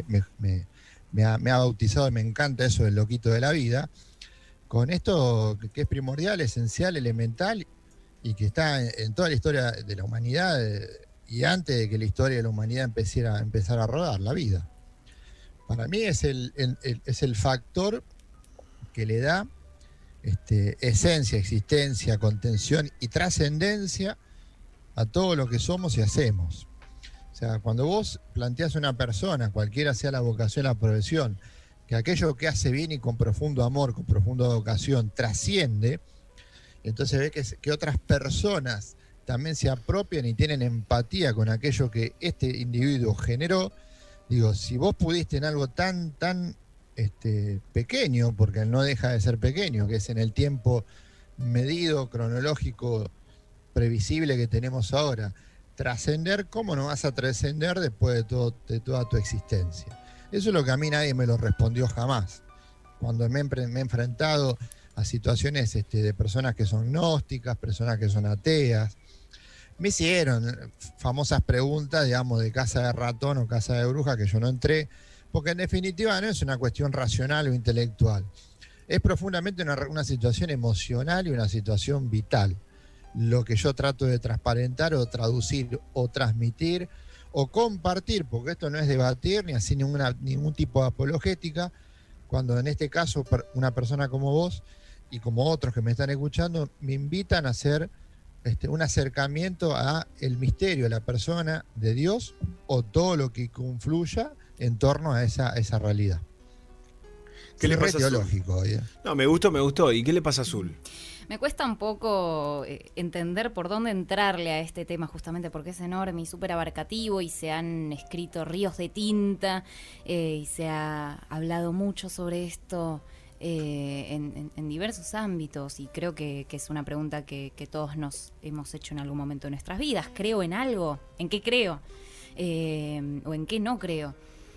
me ha bautizado, y me encanta eso del loquito de la vida, con esto que es primordial, esencial, elemental, y que está en toda la historia de la humanidad, y antes de que la historia de la humanidad empezara a rodar, la vida. Para mí es el factor que le da esencia, existencia, contención y trascendencia a todo lo que somos y hacemos. O sea, cuando vos planteás a una persona, cualquiera sea la vocación, la profesión, que aquello que hace bien y con profundo amor, con profunda vocación, trasciende, entonces ves que otras personas también se apropian y tienen empatía con aquello que este individuo generó. Digo, si vos pudiste en algo tan pequeño, porque no deja de ser pequeño, que es en el tiempo medido, cronológico, previsible que tenemos ahora, trascender, ¿cómo no vas a trascender después de toda tu existencia? Eso es lo que a mí nadie me lo respondió jamás. Cuando me he enfrentado a situaciones de personas que son gnósticas, personas que son ateas, me hicieron famosas preguntas, digamos, de casa de ratón o casa de bruja, que yo no entré, porque en definitiva no es una cuestión racional o intelectual. Es profundamente una situación emocional y una situación vital. Lo que yo trato de transparentar o traducir o transmitir o compartir, porque esto no es debatir ni así ningún tipo de apologética, cuando en este caso una persona como vos y como otros que me están escuchando me invitan a hacer un acercamiento a el misterio de la persona de Dios o todo lo que confluya en torno a esa realidad. ¿Qué le pasa a Azul? Teológico, ¿eh? No, me gustó. ¿Y qué le pasa a Azul? Me cuesta un poco entender por dónde entrarle a este tema, justamente porque es enorme y súper abarcativo, y se han escrito ríos de tinta, y se ha hablado mucho sobre esto en diversos ámbitos, y creo que es una pregunta que todos nos hemos hecho en algún momento de nuestras vidas. ¿Creo en algo? ¿En qué creo? ¿O en qué no creo?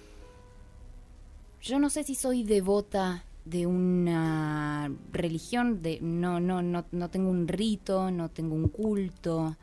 Yo no sé si soy devota de una religión, no tengo un rito, no tengo un culto,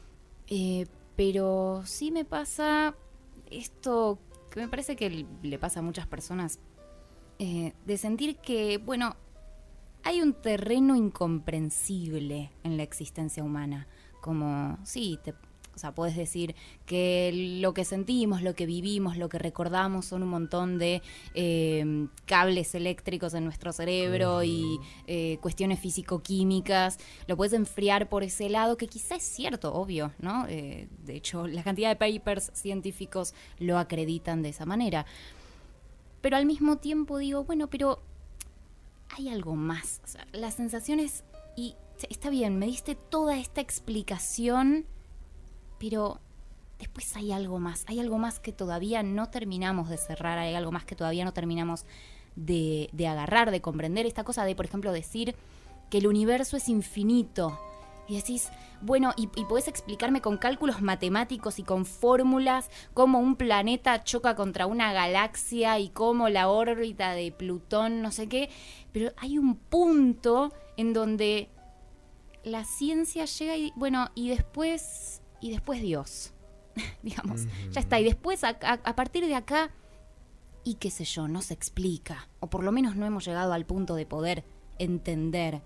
pero sí me pasa esto que me parece que le pasa a muchas personas, de sentir que, bueno, hay un terreno incomprensible en la existencia humana, como, sí, o sea, puedes decir que lo que sentimos, lo que vivimos, lo que recordamos son un montón de cables eléctricos en nuestro cerebro y cuestiones físico-químicas. Lo puedes enfriar por ese lado, que quizá es cierto, obvio, ¿no? De hecho, la cantidad de papers científicos lo acreditan de esa manera. Pero al mismo tiempo digo, bueno, pero hay algo más. O sea, las sensaciones, y está bien, me diste toda esta explicación, pero después hay algo más que todavía no terminamos de cerrar, hay algo más que todavía no terminamos de agarrar, de comprender. Esta cosa de, por ejemplo, decir que el universo es infinito, y decís, bueno, y podés explicarme con cálculos matemáticos y con fórmulas cómo un planeta choca contra una galaxia y cómo la órbita de Plutón, no sé qué, pero hay un punto en donde la ciencia llega y, bueno, y después Dios, digamos, ya está. Y después, a partir de acá, y qué sé yo, no se explica, o por lo menos no hemos llegado al punto de poder entender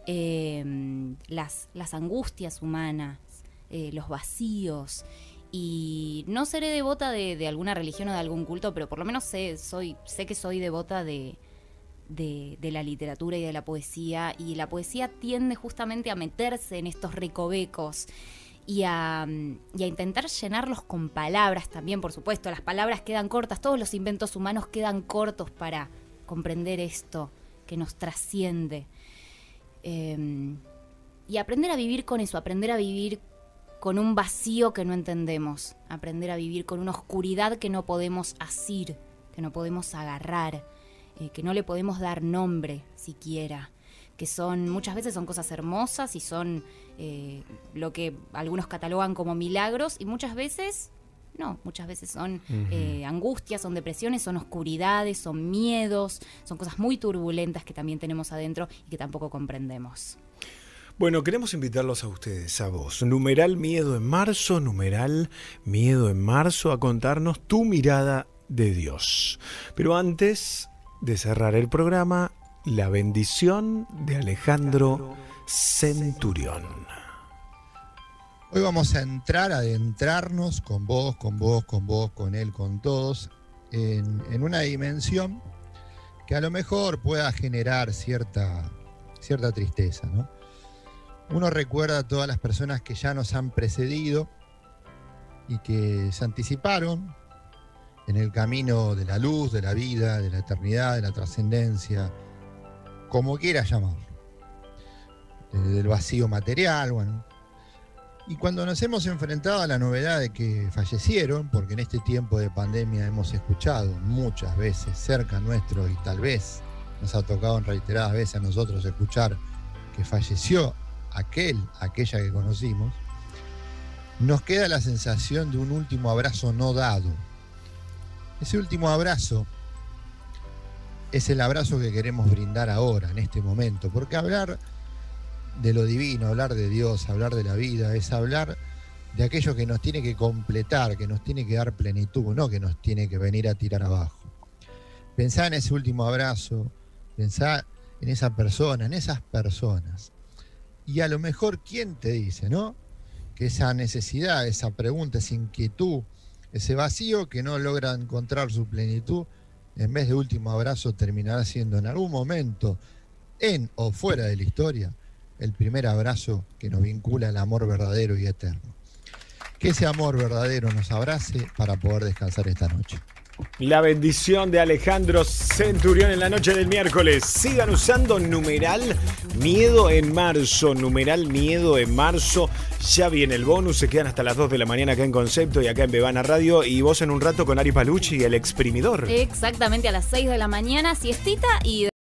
las angustias humanas, los vacíos. Y no seré devota de alguna religión o de algún culto, pero por lo menos sé que soy devota de la literatura y de la poesía, y la poesía tiende justamente a meterse en estos recovecos y a intentar llenarlos con palabras también, por supuesto. Las palabras quedan cortas, todos los inventos humanos quedan cortos para comprender esto que nos trasciende. Y aprender a vivir con eso, aprender a vivir con un vacío que no entendemos, aprender a vivir con una oscuridad que no podemos asir, que no podemos agarrar. que no le podemos dar nombre siquiera, que muchas veces son cosas hermosas y son lo que algunos catalogan como milagros, y muchas veces no, muchas veces son angustias, son depresiones, son oscuridades, son miedos, son cosas muy turbulentas que también tenemos adentro y que tampoco comprendemos. Bueno, queremos invitarlos a ustedes, a vos. Numeral Miedo en Marzo, numeral Miedo en Marzo, a contarnos tu mirada de Dios. Pero antes de cerrar el programa, la bendición de Alejandro Centurión. Hoy vamos a adentrarnos con vos, con él, con todos, en una dimensión que a lo mejor pueda generar cierta tristeza, ¿no? Uno recuerda a todas las personas que ya nos han precedido y que se anticiparon en el camino de la luz, de la vida, de la eternidad, de la trascendencia, como quieras llamarlo, del vacío material, bueno. Y cuando nos hemos enfrentado a la novedad de que fallecieron, porque en este tiempo de pandemia hemos escuchado muchas veces cerca nuestro, y tal vez nos ha tocado en reiteradas veces a nosotros escuchar que falleció aquella que conocimos, nos queda la sensación de un último abrazo no dado. Ese último abrazo es el abrazo que queremos brindar ahora, en este momento, porque hablar de lo divino, hablar de Dios, hablar de la vida, es hablar de aquello que nos tiene que completar, que nos tiene que dar plenitud, no que nos tiene que venir a tirar abajo. Pensá en ese último abrazo, pensá en esa persona, en esas personas. Y a lo mejor, ¿quién te dice, no? Que esa necesidad, esa pregunta, esa inquietud, ese vacío que no logra encontrar su plenitud, en vez de último abrazo, terminará siendo en algún momento, en o fuera de la historia, el primer abrazo que nos vincula al amor verdadero y eterno. Que ese amor verdadero nos abrace para poder descansar esta noche. La bendición de Alejandro Centurión en la noche del miércoles. Sigan usando numeral Miedo en Marzo. Numeral Miedo en Marzo. Ya viene el bonus. Se quedan hasta las 2 de la mañana acá en Concepto y acá en Bebana Radio. Y vos en un rato con Ari Palucci y el exprimidor. Exactamente, a las 6 de la mañana, siestita y...